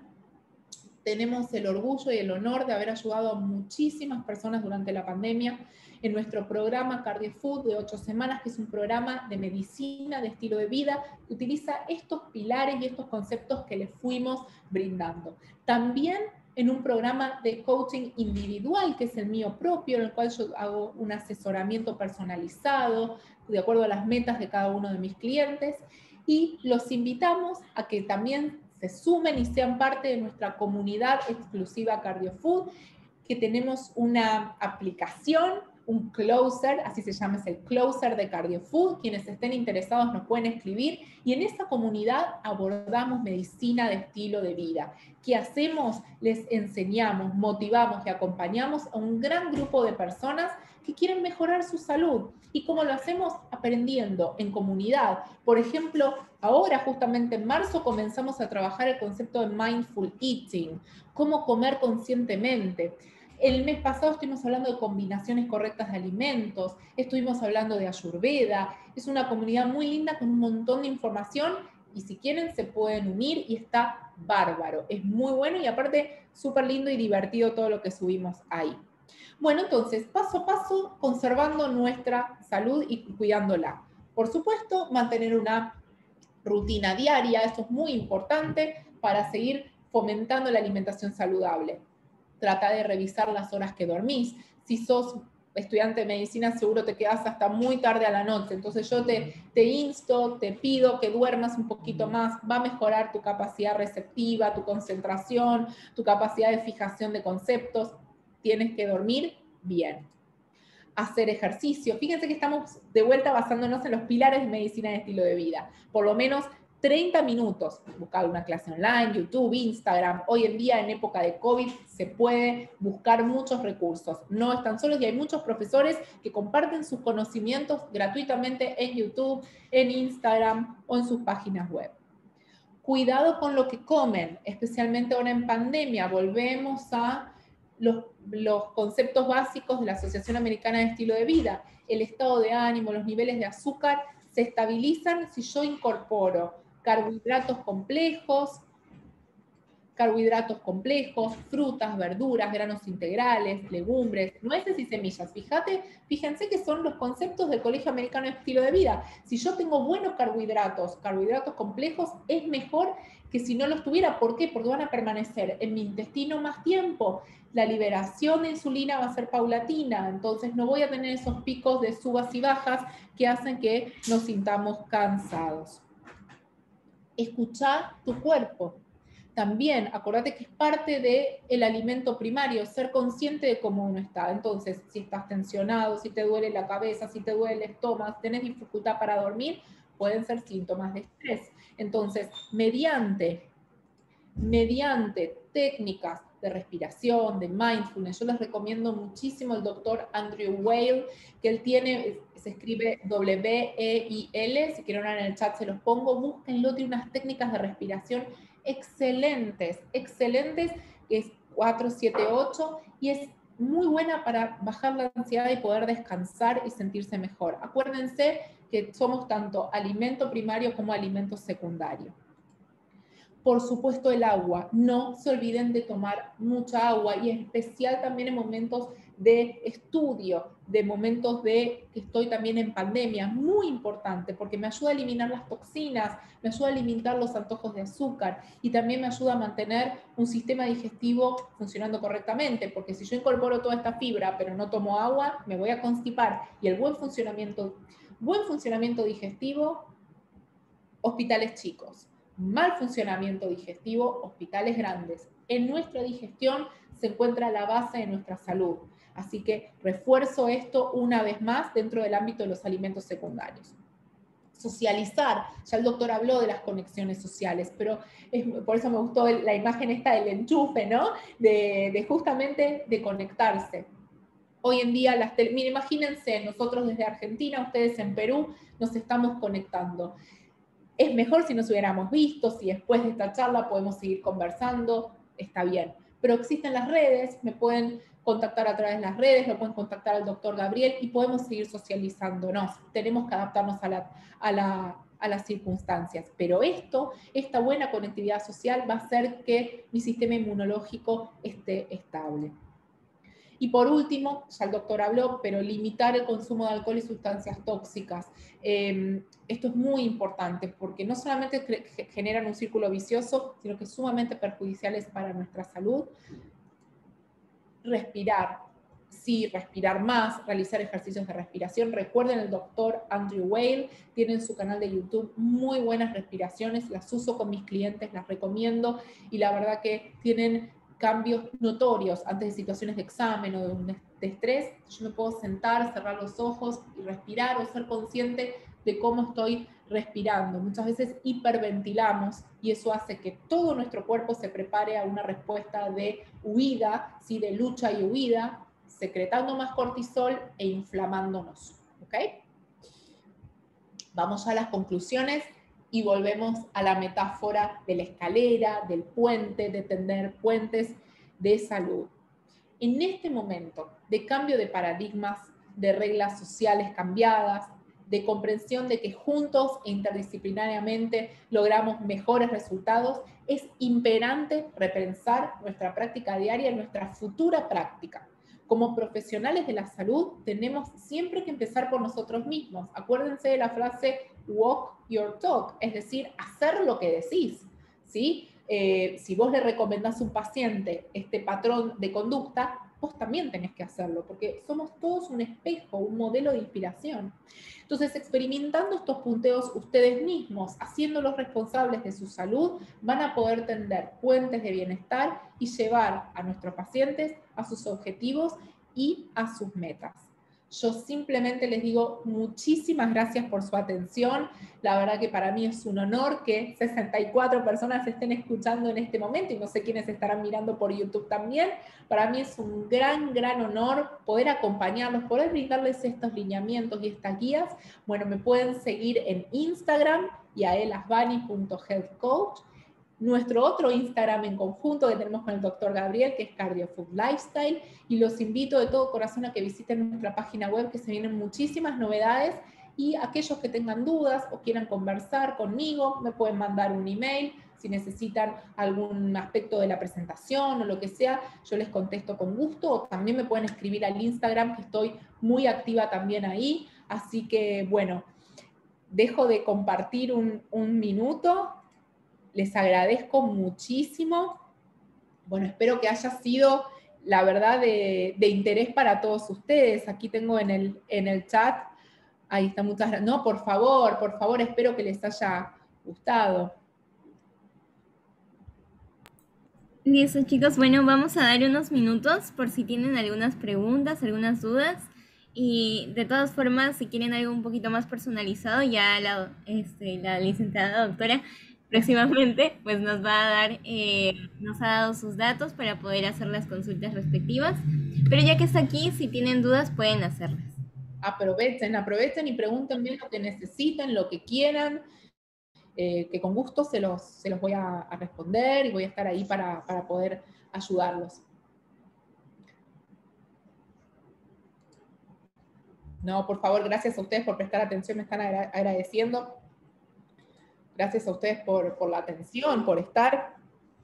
tenemos el orgullo y el honor de haber ayudado a muchísimas personas durante la pandemia en nuestro programa Cardio Food de ocho semanas, que es un programa de medicina, de estilo de vida, que utiliza estos pilares y estos conceptos que les fuimos brindando. También en un programa de coaching individual, que es el mío propio, en el cual yo hago un asesoramiento personalizado, de acuerdo a las metas de cada uno de mis clientes, y los invitamos a que también se sumen y sean parte de nuestra comunidad exclusiva Cardio Food, que tenemos una aplicación, un closer, así se llama, es el closer de Cardio Food. Quienes estén interesados nos pueden escribir y en esa comunidad abordamos medicina de estilo de vida. ¿Qué hacemos? Les enseñamos, motivamos y acompañamos a un gran grupo de personas que quieren mejorar su salud. ¿Y cómo lo hacemos? Aprendiendo en comunidad. Por ejemplo, ahora justamente en marzo comenzamos a trabajar el concepto de mindful eating, cómo comer conscientemente. El mes pasado estuvimos hablando de combinaciones correctas de alimentos, estuvimos hablando de Ayurveda. Es una comunidad muy linda con un montón de información y si quieren se pueden unir y está bárbaro. Es muy bueno y aparte súper lindo y divertido todo lo que subimos ahí. Bueno, entonces, paso a paso, conservando nuestra salud y cuidándola. Por supuesto, mantener una rutina diaria, esto es muy importante para seguir fomentando la alimentación saludable. Trata de revisar las horas que dormís. Si sos estudiante de medicina, seguro te quedás hasta muy tarde a la noche. Entonces yo te, te insto, te pido que duermas un poquito más. Va a mejorar tu capacidad receptiva, tu concentración, tu capacidad de fijación de conceptos. Tienes que dormir bien. Hacer ejercicio. Fíjense que estamos de vuelta basándonos en los pilares de medicina de estilo de vida. Por lo menos treinta minutos, buscar una clase online, YouTube, Instagram. Hoy en día, en época de COVID, se puede buscar muchos recursos. No están solos y hay muchos profesores que comparten sus conocimientos gratuitamente en YouTube, en Instagram o en sus páginas web. Cuidado con lo que comen, especialmente ahora en pandemia. Volvemos a los, los conceptos básicos de la Asociación Americana de Estilo de Vida. El estado de ánimo, los niveles de azúcar se estabilizan si yo incorporo carbohidratos complejos, carbohidratos complejos, frutas, verduras, granos integrales, legumbres, nueces y semillas. Fíjate, fíjense que son los conceptos del Colegio Americano de Estilo de Vida. Si yo tengo buenos carbohidratos, carbohidratos complejos, es mejor que si no los tuviera. ¿Por qué? Porque van a permanecer en mi intestino más tiempo. La liberación de insulina va a ser paulatina, entonces no voy a tener esos picos de subas y bajas que hacen que nos sintamos cansados. Escuchar tu cuerpo. También, acordate que es parte del alimento primario, ser consciente de cómo uno está. Entonces, si estás tensionado, si te duele la cabeza, si te duele el estómago, tenés dificultad para dormir, pueden ser síntomas de estrés. Entonces, mediante, mediante técnicas de respiración, de mindfulness, yo les recomiendo muchísimo el doctor Andrew Weil, que él tiene, se escribe W E I L, si quieren ahora en el chat se los pongo, búsquenlo, tiene unas técnicas de respiración excelentes, excelentes, que es cuatro siete ocho, y es muy buena para bajar la ansiedad y poder descansar y sentirse mejor. Acuérdense que somos tanto alimento primario como alimento secundario. Por supuesto, el agua. No se olviden de tomar mucha agua, y en especial también en momentos de estudio, de momentos de que estoy también en pandemia. Muy importante, porque me ayuda a eliminar las toxinas, me ayuda a eliminar los antojos de azúcar, y también me ayuda a mantener un sistema digestivo funcionando correctamente, porque si yo incorporo toda esta fibra pero no tomo agua, me voy a constipar. Y el buen funcionamiento, buen funcionamiento digestivo, hospitales chicos. Mal funcionamiento digestivo, hospitales grandes. En nuestra digestión se encuentra la base de nuestra salud. Así que refuerzo esto una vez más dentro del ámbito de los alimentos secundarios. Socializar, ya el doctor habló de las conexiones sociales, pero es, por eso me gustó la imagen esta del enchufe, ¿no? De, de justamente de conectarse. Hoy en día, las miren, imagínense, nosotros desde Argentina, ustedes en Perú, nos estamos conectando. Es mejor si nos hubiéramos visto, si después de esta charla podemos seguir conversando, está bien. Pero existen las redes, me pueden contactar a través de las redes, lo pueden contactar al doctor Gabriel y podemos seguir socializándonos. Tenemos que adaptarnos a, la, a, la, a las circunstancias. Pero esto, esta buena conectividad social va a hacer que mi sistema inmunológico esté estable. Y por último, ya el doctor habló, pero limitar el consumo de alcohol y sustancias tóxicas. Eh, esto es muy importante porque no solamente generan un círculo vicioso, sino que es sumamente perjudiciales para nuestra salud. Respirar, sí, respirar más, realizar ejercicios de respiración. Recuerden, el doctor Andrew Weil tiene en su canal de YouTube muy buenas respiraciones, las uso con mis clientes, las recomiendo, y la verdad que tienen cambios notorios antes de situaciones de examen o de, un, de estrés. Yo me puedo sentar, cerrar los ojos y respirar, o ser consciente de cómo estoy respirando. Muchas veces hiperventilamos y eso hace que todo nuestro cuerpo se prepare a una respuesta de huida, ¿sí? De lucha y huida, secretando más cortisol e inflamándonos. ¿Ok? Vamos a las conclusiones y volvemos a la metáfora de la escalera, del puente, de tender puentes de salud. En este momento de cambio de paradigmas, de reglas sociales cambiadas, de comprensión de que juntos e interdisciplinariamente logramos mejores resultados, es imperante repensar nuestra práctica diaria y nuestra futura práctica. Como profesionales de la salud, tenemos siempre que empezar por nosotros mismos. Acuérdense de la frase walk your talk, es decir, hacer lo que decís, ¿sí? Eh, si vos le recomendás a un paciente este patrón de conducta, vos también tenés que hacerlo, porque somos todos un espejo, un modelo de inspiración. Entonces, experimentando estos punteos ustedes mismos, haciéndolos responsables de su salud, van a poder tender puentes de bienestar y llevar a nuestros pacientes a sus objetivos y a sus metas. Yo simplemente les digo muchísimas gracias por su atención. La verdad que para mí es un honor que sesenta y cuatro personas estén escuchando en este momento, y no sé quiénes estarán mirando por YouTube también. Para mí es un gran, gran honor poder acompañarlos, poder brindarles estos lineamientos y estas guías. Bueno, me pueden seguir en Instagram, yaelasbani punto health coach. Nuestro otro Instagram en conjunto que tenemos con el doctor Gabriel, que es Cardio Food Lifestyle, y los invito de todo corazón a que visiten nuestra página web, que se vienen muchísimas novedades, y aquellos que tengan dudas o quieran conversar conmigo, me pueden mandar un email si necesitan algún aspecto de la presentación o lo que sea, yo les contesto con gusto, o también me pueden escribir al Instagram, que estoy muy activa también ahí, así que bueno, dejo de compartir un, un minuto, les agradezco muchísimo, bueno, espero que haya sido, la verdad, de, de interés para todos ustedes, aquí tengo en el, en el chat, ahí está, muchas gracias, no, por favor, por favor, espero que les haya gustado. Listo, chicos. Bueno, vamos a dar unos minutos por si tienen algunas preguntas, algunas dudas. Y de todas formas, si quieren algo un poquito más personalizado, ya la, este, la licenciada doctora próximamente pues nos va a dar, eh, nos ha dado sus datos para poder hacer las consultas respectivas. Pero ya que está aquí, si tienen dudas, pueden hacerlas. Aprovechen, aprovechen y pregunten bien lo que necesiten, lo que quieran. Eh, que con gusto se los, se los voy a, a responder y voy a estar ahí para, para poder ayudarlos. No, por favor, gracias a ustedes por prestar atención, me están agra agradeciendo. Gracias a ustedes por, por la atención, por estar.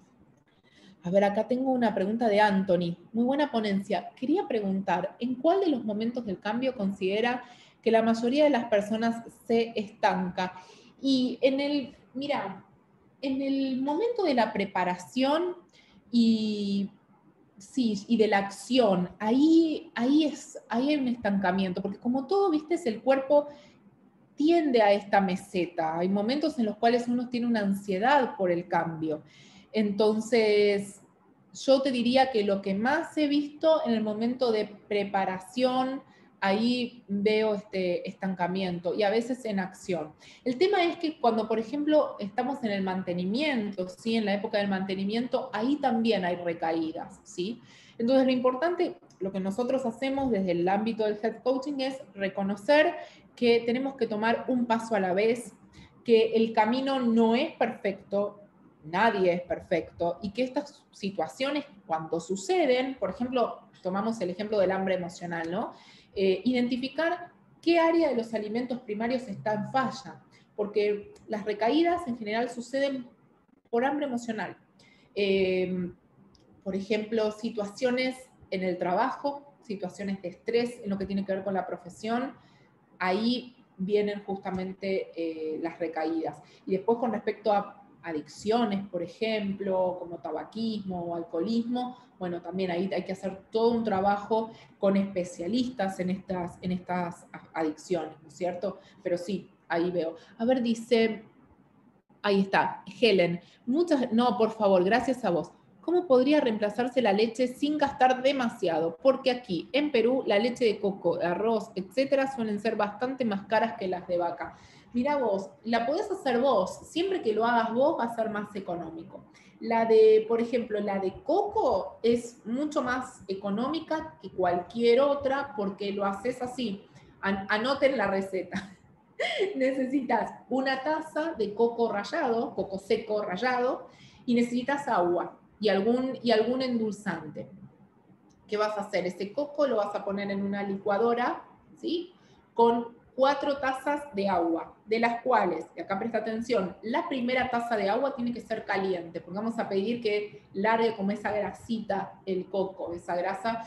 A ver, acá tengo una pregunta de Anthony. Muy buena ponencia. Quería preguntar, ¿en cuál de los momentos del cambio considera que la mayoría de las personas se estanca? Y en el, mira, en el momento de la preparación y, sí, y de la acción, ahí, ahí, es, ahí hay un estancamiento, porque como todo, viste, es el cuerpo tiende a esta meseta. Hay momentos en los cuales uno tiene una ansiedad por el cambio. Entonces, yo te diría que lo que más he visto en el momento de preparación, ahí veo este estancamiento y a veces en acción. El tema es que cuando, por ejemplo, estamos en el mantenimiento, ¿sí? En la época del mantenimiento, ahí también hay recaídas, ¿sí? Entonces, lo importante, lo que nosotros hacemos desde el ámbito del health coaching es reconocer que tenemos que tomar un paso a la vez, que el camino no es perfecto, nadie es perfecto, y que estas situaciones, cuando suceden, por ejemplo, tomamos el ejemplo del hambre emocional, ¿no? Eh, identificar qué área de los alimentos primarios está en falla, porque las recaídas en general suceden por hambre emocional. Eh, por ejemplo, situaciones en el trabajo, situaciones de estrés en lo que tiene que ver con la profesión, ahí vienen justamente eh, las recaídas. Y después con respecto a adicciones, por ejemplo, como tabaquismo o alcoholismo, bueno, también ahí hay que hacer todo un trabajo con especialistas en estas, en estas adicciones, ¿no es cierto? Pero sí, ahí veo. A ver, dice, ahí está, Helen, muchas, no, por favor, gracias a vos. ¿Cómo podría reemplazarse la leche sin gastar demasiado? Porque aquí, en Perú, la leche de coco, de arroz, etcétera, suelen ser bastante más caras que las de vaca. Mirá vos, la podés hacer vos. Siempre que lo hagas vos va a ser más económico. La de, por ejemplo, la de coco es mucho más económica que cualquier otra porque lo haces así. An- anoten la receta. Necesitas una taza de coco rallado, coco seco rallado, y necesitas agua y algún, y algún endulzante. ¿Qué vas a hacer? Ese coco lo vas a poner en una licuadora, ¿sí? Con cuatro tazas de agua, de las cuales, y acá presta atención, la primera taza de agua tiene que ser caliente, porque vamos a pedir que largue como esa grasita el coco, esa grasa.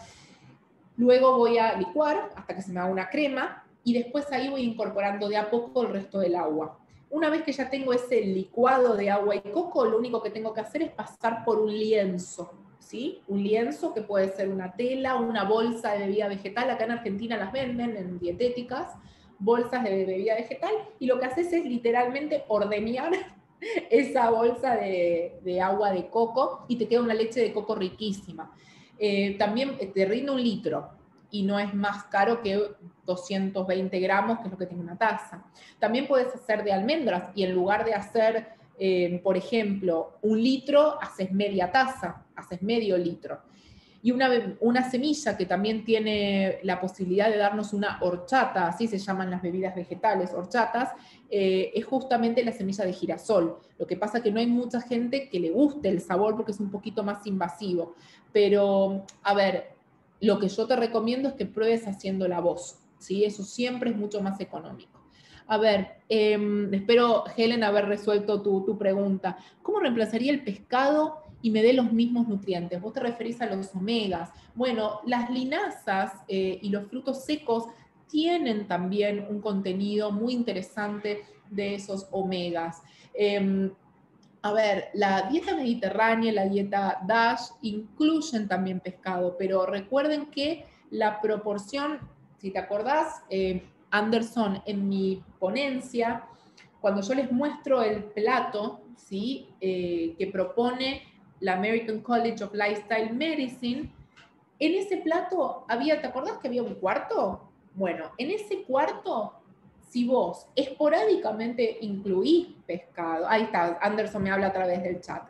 Luego voy a licuar hasta que se me haga una crema, y después ahí voy incorporando de a poco el resto del agua. Una vez que ya tengo ese licuado de agua y coco, lo único que tengo que hacer es pasar por un lienzo, ¿sí? Un lienzo que puede ser una tela, una bolsa de bebida vegetal, acá en Argentina las venden en dietéticas, bolsas de bebida vegetal, y lo que haces es literalmente ordeñar esa bolsa de, de agua de coco y te queda una leche de coco riquísima. Eh, también te rinde un litro y no es más caro que doscientos veinte gramos, que es lo que tiene una taza. También puedes hacer de almendras y en lugar de hacer, eh, por ejemplo, un litro, haces media taza, haces medio litro. Y una, una semilla que también tiene la posibilidad de darnos una horchata, así se llaman las bebidas vegetales, horchatas, eh, es justamente la semilla de girasol. Lo que pasa es que no hay mucha gente que le guste el sabor porque es un poquito más invasivo. Pero, a ver, lo que yo te recomiendo es que pruebes haciéndola vos, ¿sí? Eso siempre es mucho más económico. A ver, eh, espero, Helen, haber resuelto tu, tu pregunta. ¿Cómo reemplazaría el pescado y me dé los mismos nutrientes? Vos te referís a los omegas. Bueno, las linasas eh, y los frutos secos tienen también un contenido muy interesante de esos omegas. Eh, a ver, la dieta mediterránea, la dieta DASH incluyen también pescado, pero recuerden que la proporción, si te acordás, eh, Anderson, en mi ponencia, cuando yo les muestro el plato, ¿sí? eh, que propone la American College of Lifestyle Medicine, en ese plato había, ¿te acordás que había un cuarto? Bueno, en ese cuarto, si vos esporádicamente incluís pescado, ahí está, Anderson me habla a través del chat.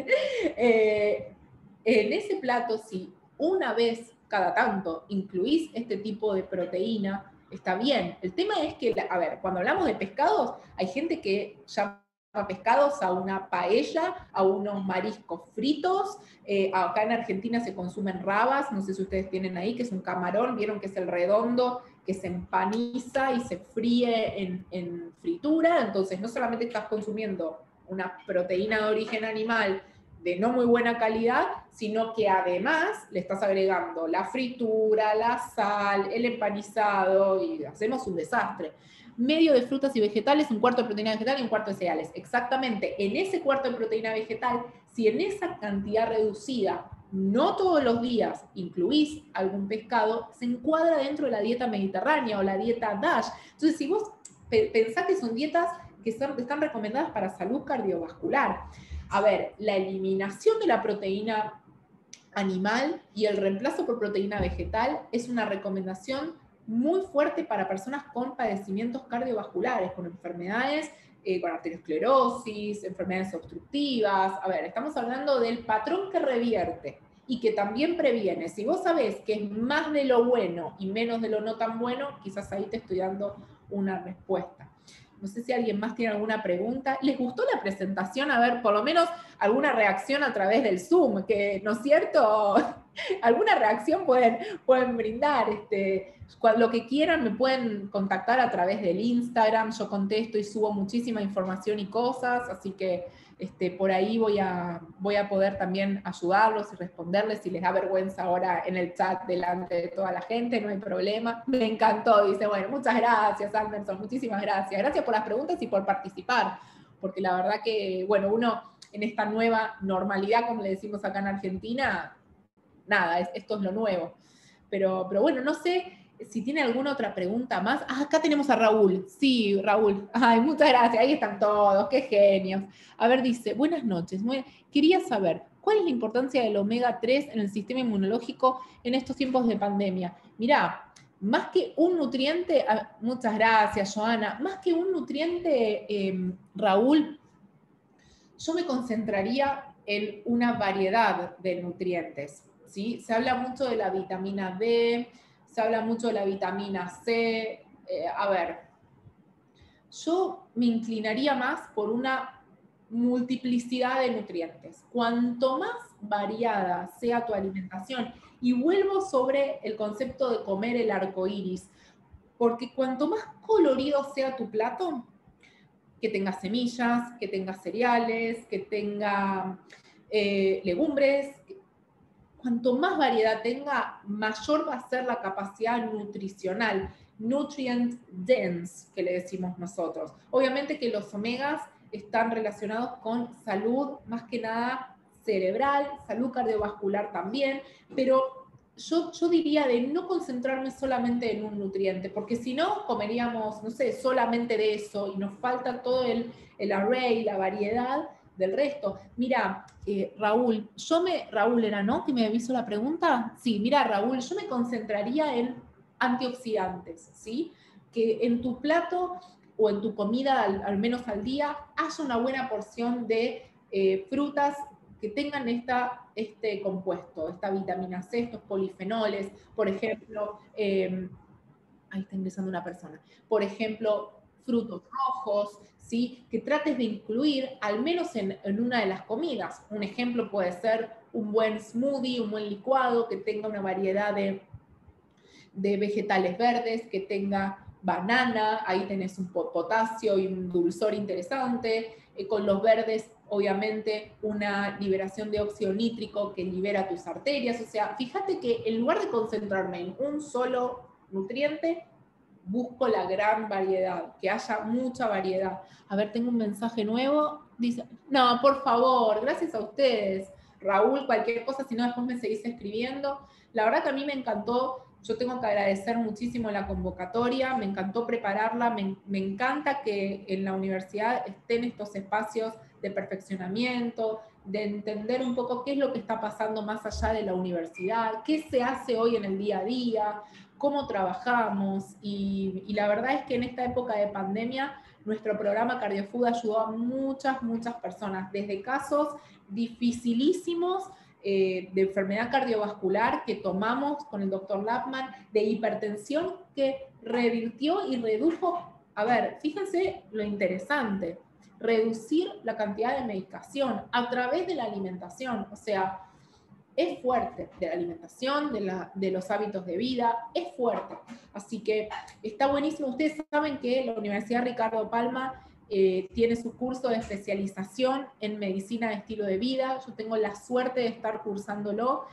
eh, en ese plato, si una vez cada tanto incluís este tipo de proteína, está bien. El tema es que, a ver, cuando hablamos de pescados, hay gente que llama pescados a una paella, a unos mariscos fritos. Eh, acá en Argentina se consumen rabas, no sé si ustedes tienen ahí, que es un camarón, vieron que es el redondo, que se empaniza y se fríe en, en fritura. Entonces no solamente estás consumiendo una proteína de origen animal de no muy buena calidad, sino que además le estás agregando la fritura, la sal, el empanizado, y hacemos un desastre. Medio de frutas y vegetales, un cuarto de proteína vegetal y un cuarto de cereales. Exactamente, en ese cuarto de proteína vegetal, si en esa cantidad reducida, no todos los días, incluís algún pescado, se encuadra dentro de la dieta mediterránea o la dieta DASH. Entonces, si vos pensás que son dietas que son, están recomendadas para salud cardiovascular, a ver, la eliminación de la proteína animal y el reemplazo por proteína vegetal es una recomendación muy fuerte para personas con padecimientos cardiovasculares, con enfermedades, eh, con arteriosclerosis, enfermedades obstructivas. A ver, estamos hablando del patrón que revierte y que también previene. Si vos sabés que es más de lo bueno y menos de lo no tan bueno, quizás ahí te estoy dando una respuesta. No sé si alguien más tiene alguna pregunta. ¿Les gustó la presentación? A ver, por lo menos alguna reacción a través del Zoom, que, ¿no es cierto? Alguna reacción pueden, pueden brindar. Este, lo que quieran me pueden contactar a través del Instagram. Yo contesto y subo muchísima información y cosas, así que este, por ahí voy a, voy a poder también ayudarlos y responderles. Si les da vergüenza ahora en el chat delante de toda la gente, no hay problema. Me encantó, dice, bueno, muchas gracias, Anderson, muchísimas gracias. Gracias por las preguntas y por participar, porque la verdad que, bueno, uno en esta nueva normalidad, como le decimos acá en Argentina, nada, es, esto es lo nuevo. Pero, pero bueno, no sé si tiene alguna otra pregunta más. Ah, acá tenemos a Raúl. Sí, Raúl. Ay, muchas gracias. Ahí están todos. Qué genios. A ver, dice, buenas noches. Muy, quería saber, ¿cuál es la importancia del omega tres en el sistema inmunológico en estos tiempos de pandemia? Mirá, más que un nutriente, muchas gracias, Joana, más que un nutriente, eh, Raúl, yo me concentraría en una variedad de nutrientes, ¿sí? Se habla mucho de la vitamina D, se habla mucho de la vitamina C. Eh, a ver, yo me inclinaría más por una multiplicidad de nutrientes. Cuanto más variada sea tu alimentación, y vuelvo sobre el concepto de comer el arco iris, porque cuanto más colorido sea tu plato, que tenga semillas, que tenga cereales, que tenga eh, legumbres, cuanto más variedad tenga, mayor va a ser la capacidad nutricional, nutrient dense, que le decimos nosotros. Obviamente que los omegas están relacionados con salud, más que nada cerebral, salud cardiovascular también, pero yo, yo diría de no concentrarme solamente en un nutriente, porque si no, comeríamos, no sé, solamente de eso, y nos falta todo el, el array, la variedad del resto. Mira, eh, Raúl, yo me, Raúl era, ¿no? Que me hizo la pregunta. Sí, mira, Raúl, yo me concentraría en antioxidantes, ¿sí? Que en tu plato o en tu comida, al, al menos al día, haya una buena porción de eh, frutas que tengan esta, este compuesto, esta vitamina C, estos polifenoles, por ejemplo, eh, ahí está ingresando una persona, por ejemplo, frutos rojos, ¿sí? Que trates de incluir al menos en, en una de las comidas. Un ejemplo puede ser un buen smoothie, un buen licuado que tenga una variedad de, de vegetales verdes, que tenga banana, ahí tenés un potasio y un dulzor interesante, eh, con los verdes obviamente una liberación de óxido nítrico que libera tus arterias, o sea, fíjate que en lugar de concentrarme en un solo nutriente, busco la gran variedad, que haya mucha variedad. A ver, tengo un mensaje nuevo, dice, no, por favor, gracias a ustedes, Raúl, cualquier cosa, si no después me seguís escribiendo. La verdad que a mí me encantó, yo tengo que agradecer muchísimo la convocatoria, me encantó prepararla, me, me encanta que en la universidad estén estos espacios de perfeccionamiento, de entender un poco qué es lo que está pasando más allá de la universidad, qué se hace hoy en el día a día, cómo trabajamos, y, y la verdad es que en esta época de pandemia nuestro programa CardioFood ayudó a muchas, muchas personas, desde casos dificilísimos eh, de enfermedad cardiovascular que tomamos con el doctor Lapman, de hipertensión que revirtió y redujo, a ver, fíjense lo interesante, reducir la cantidad de medicación a través de la alimentación, o sea, es fuerte, de la alimentación, de, la, de los hábitos de vida, es fuerte. Así que está buenísimo. Ustedes saben que la Universidad Ricardo Palma eh, tiene su curso de especialización en medicina de estilo de vida. Yo tengo la suerte de estar cursándolo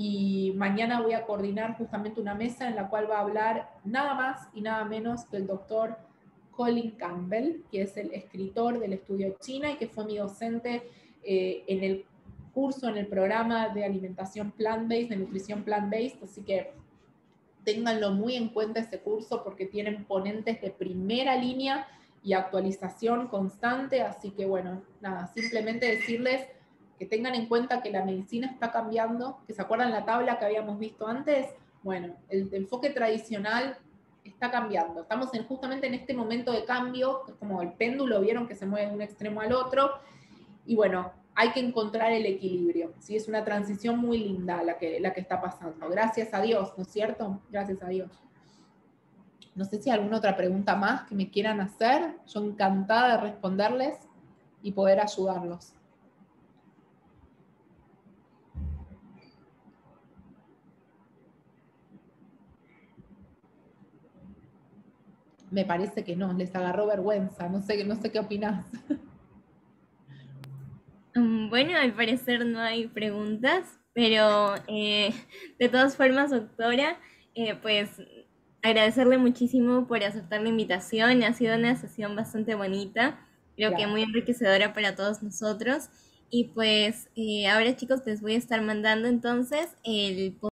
y mañana voy a coordinar justamente una mesa en la cual va a hablar nada más y nada menos que el doctor Colin Campbell, que es el escritor del estudio China y que fue mi docente eh, en el curso, en el programa de alimentación plant-based, de nutrición plant-based, así que ténganlo muy en cuenta ese curso porque tienen ponentes de primera línea y actualización constante, así que bueno, nada, simplemente decirles que tengan en cuenta que la medicina está cambiando, que se acuerdan la tabla que habíamos visto antes, bueno, el, el enfoque tradicional está cambiando, estamos en, justamente en este momento de cambio, como el péndulo, vieron que se mueve de un extremo al otro, y bueno, hay que encontrar el equilibrio, ¿sí? Es una transición muy linda la que, la que está pasando. Gracias a Dios, ¿no es cierto? Gracias a Dios. No sé si hay alguna otra pregunta más que me quieran hacer. Yo encantada de responderles y poder ayudarlos. Me parece que no, les agarró vergüenza. No sé, no sé qué opinás. Bueno, al parecer no hay preguntas, pero eh, de todas formas, doctora, eh, pues agradecerle muchísimo por aceptar la invitación. Ha sido una sesión bastante bonita, creo que Gracias. muy enriquecedora para todos nosotros. Y pues eh, ahora chicos les voy a estar mandando entonces el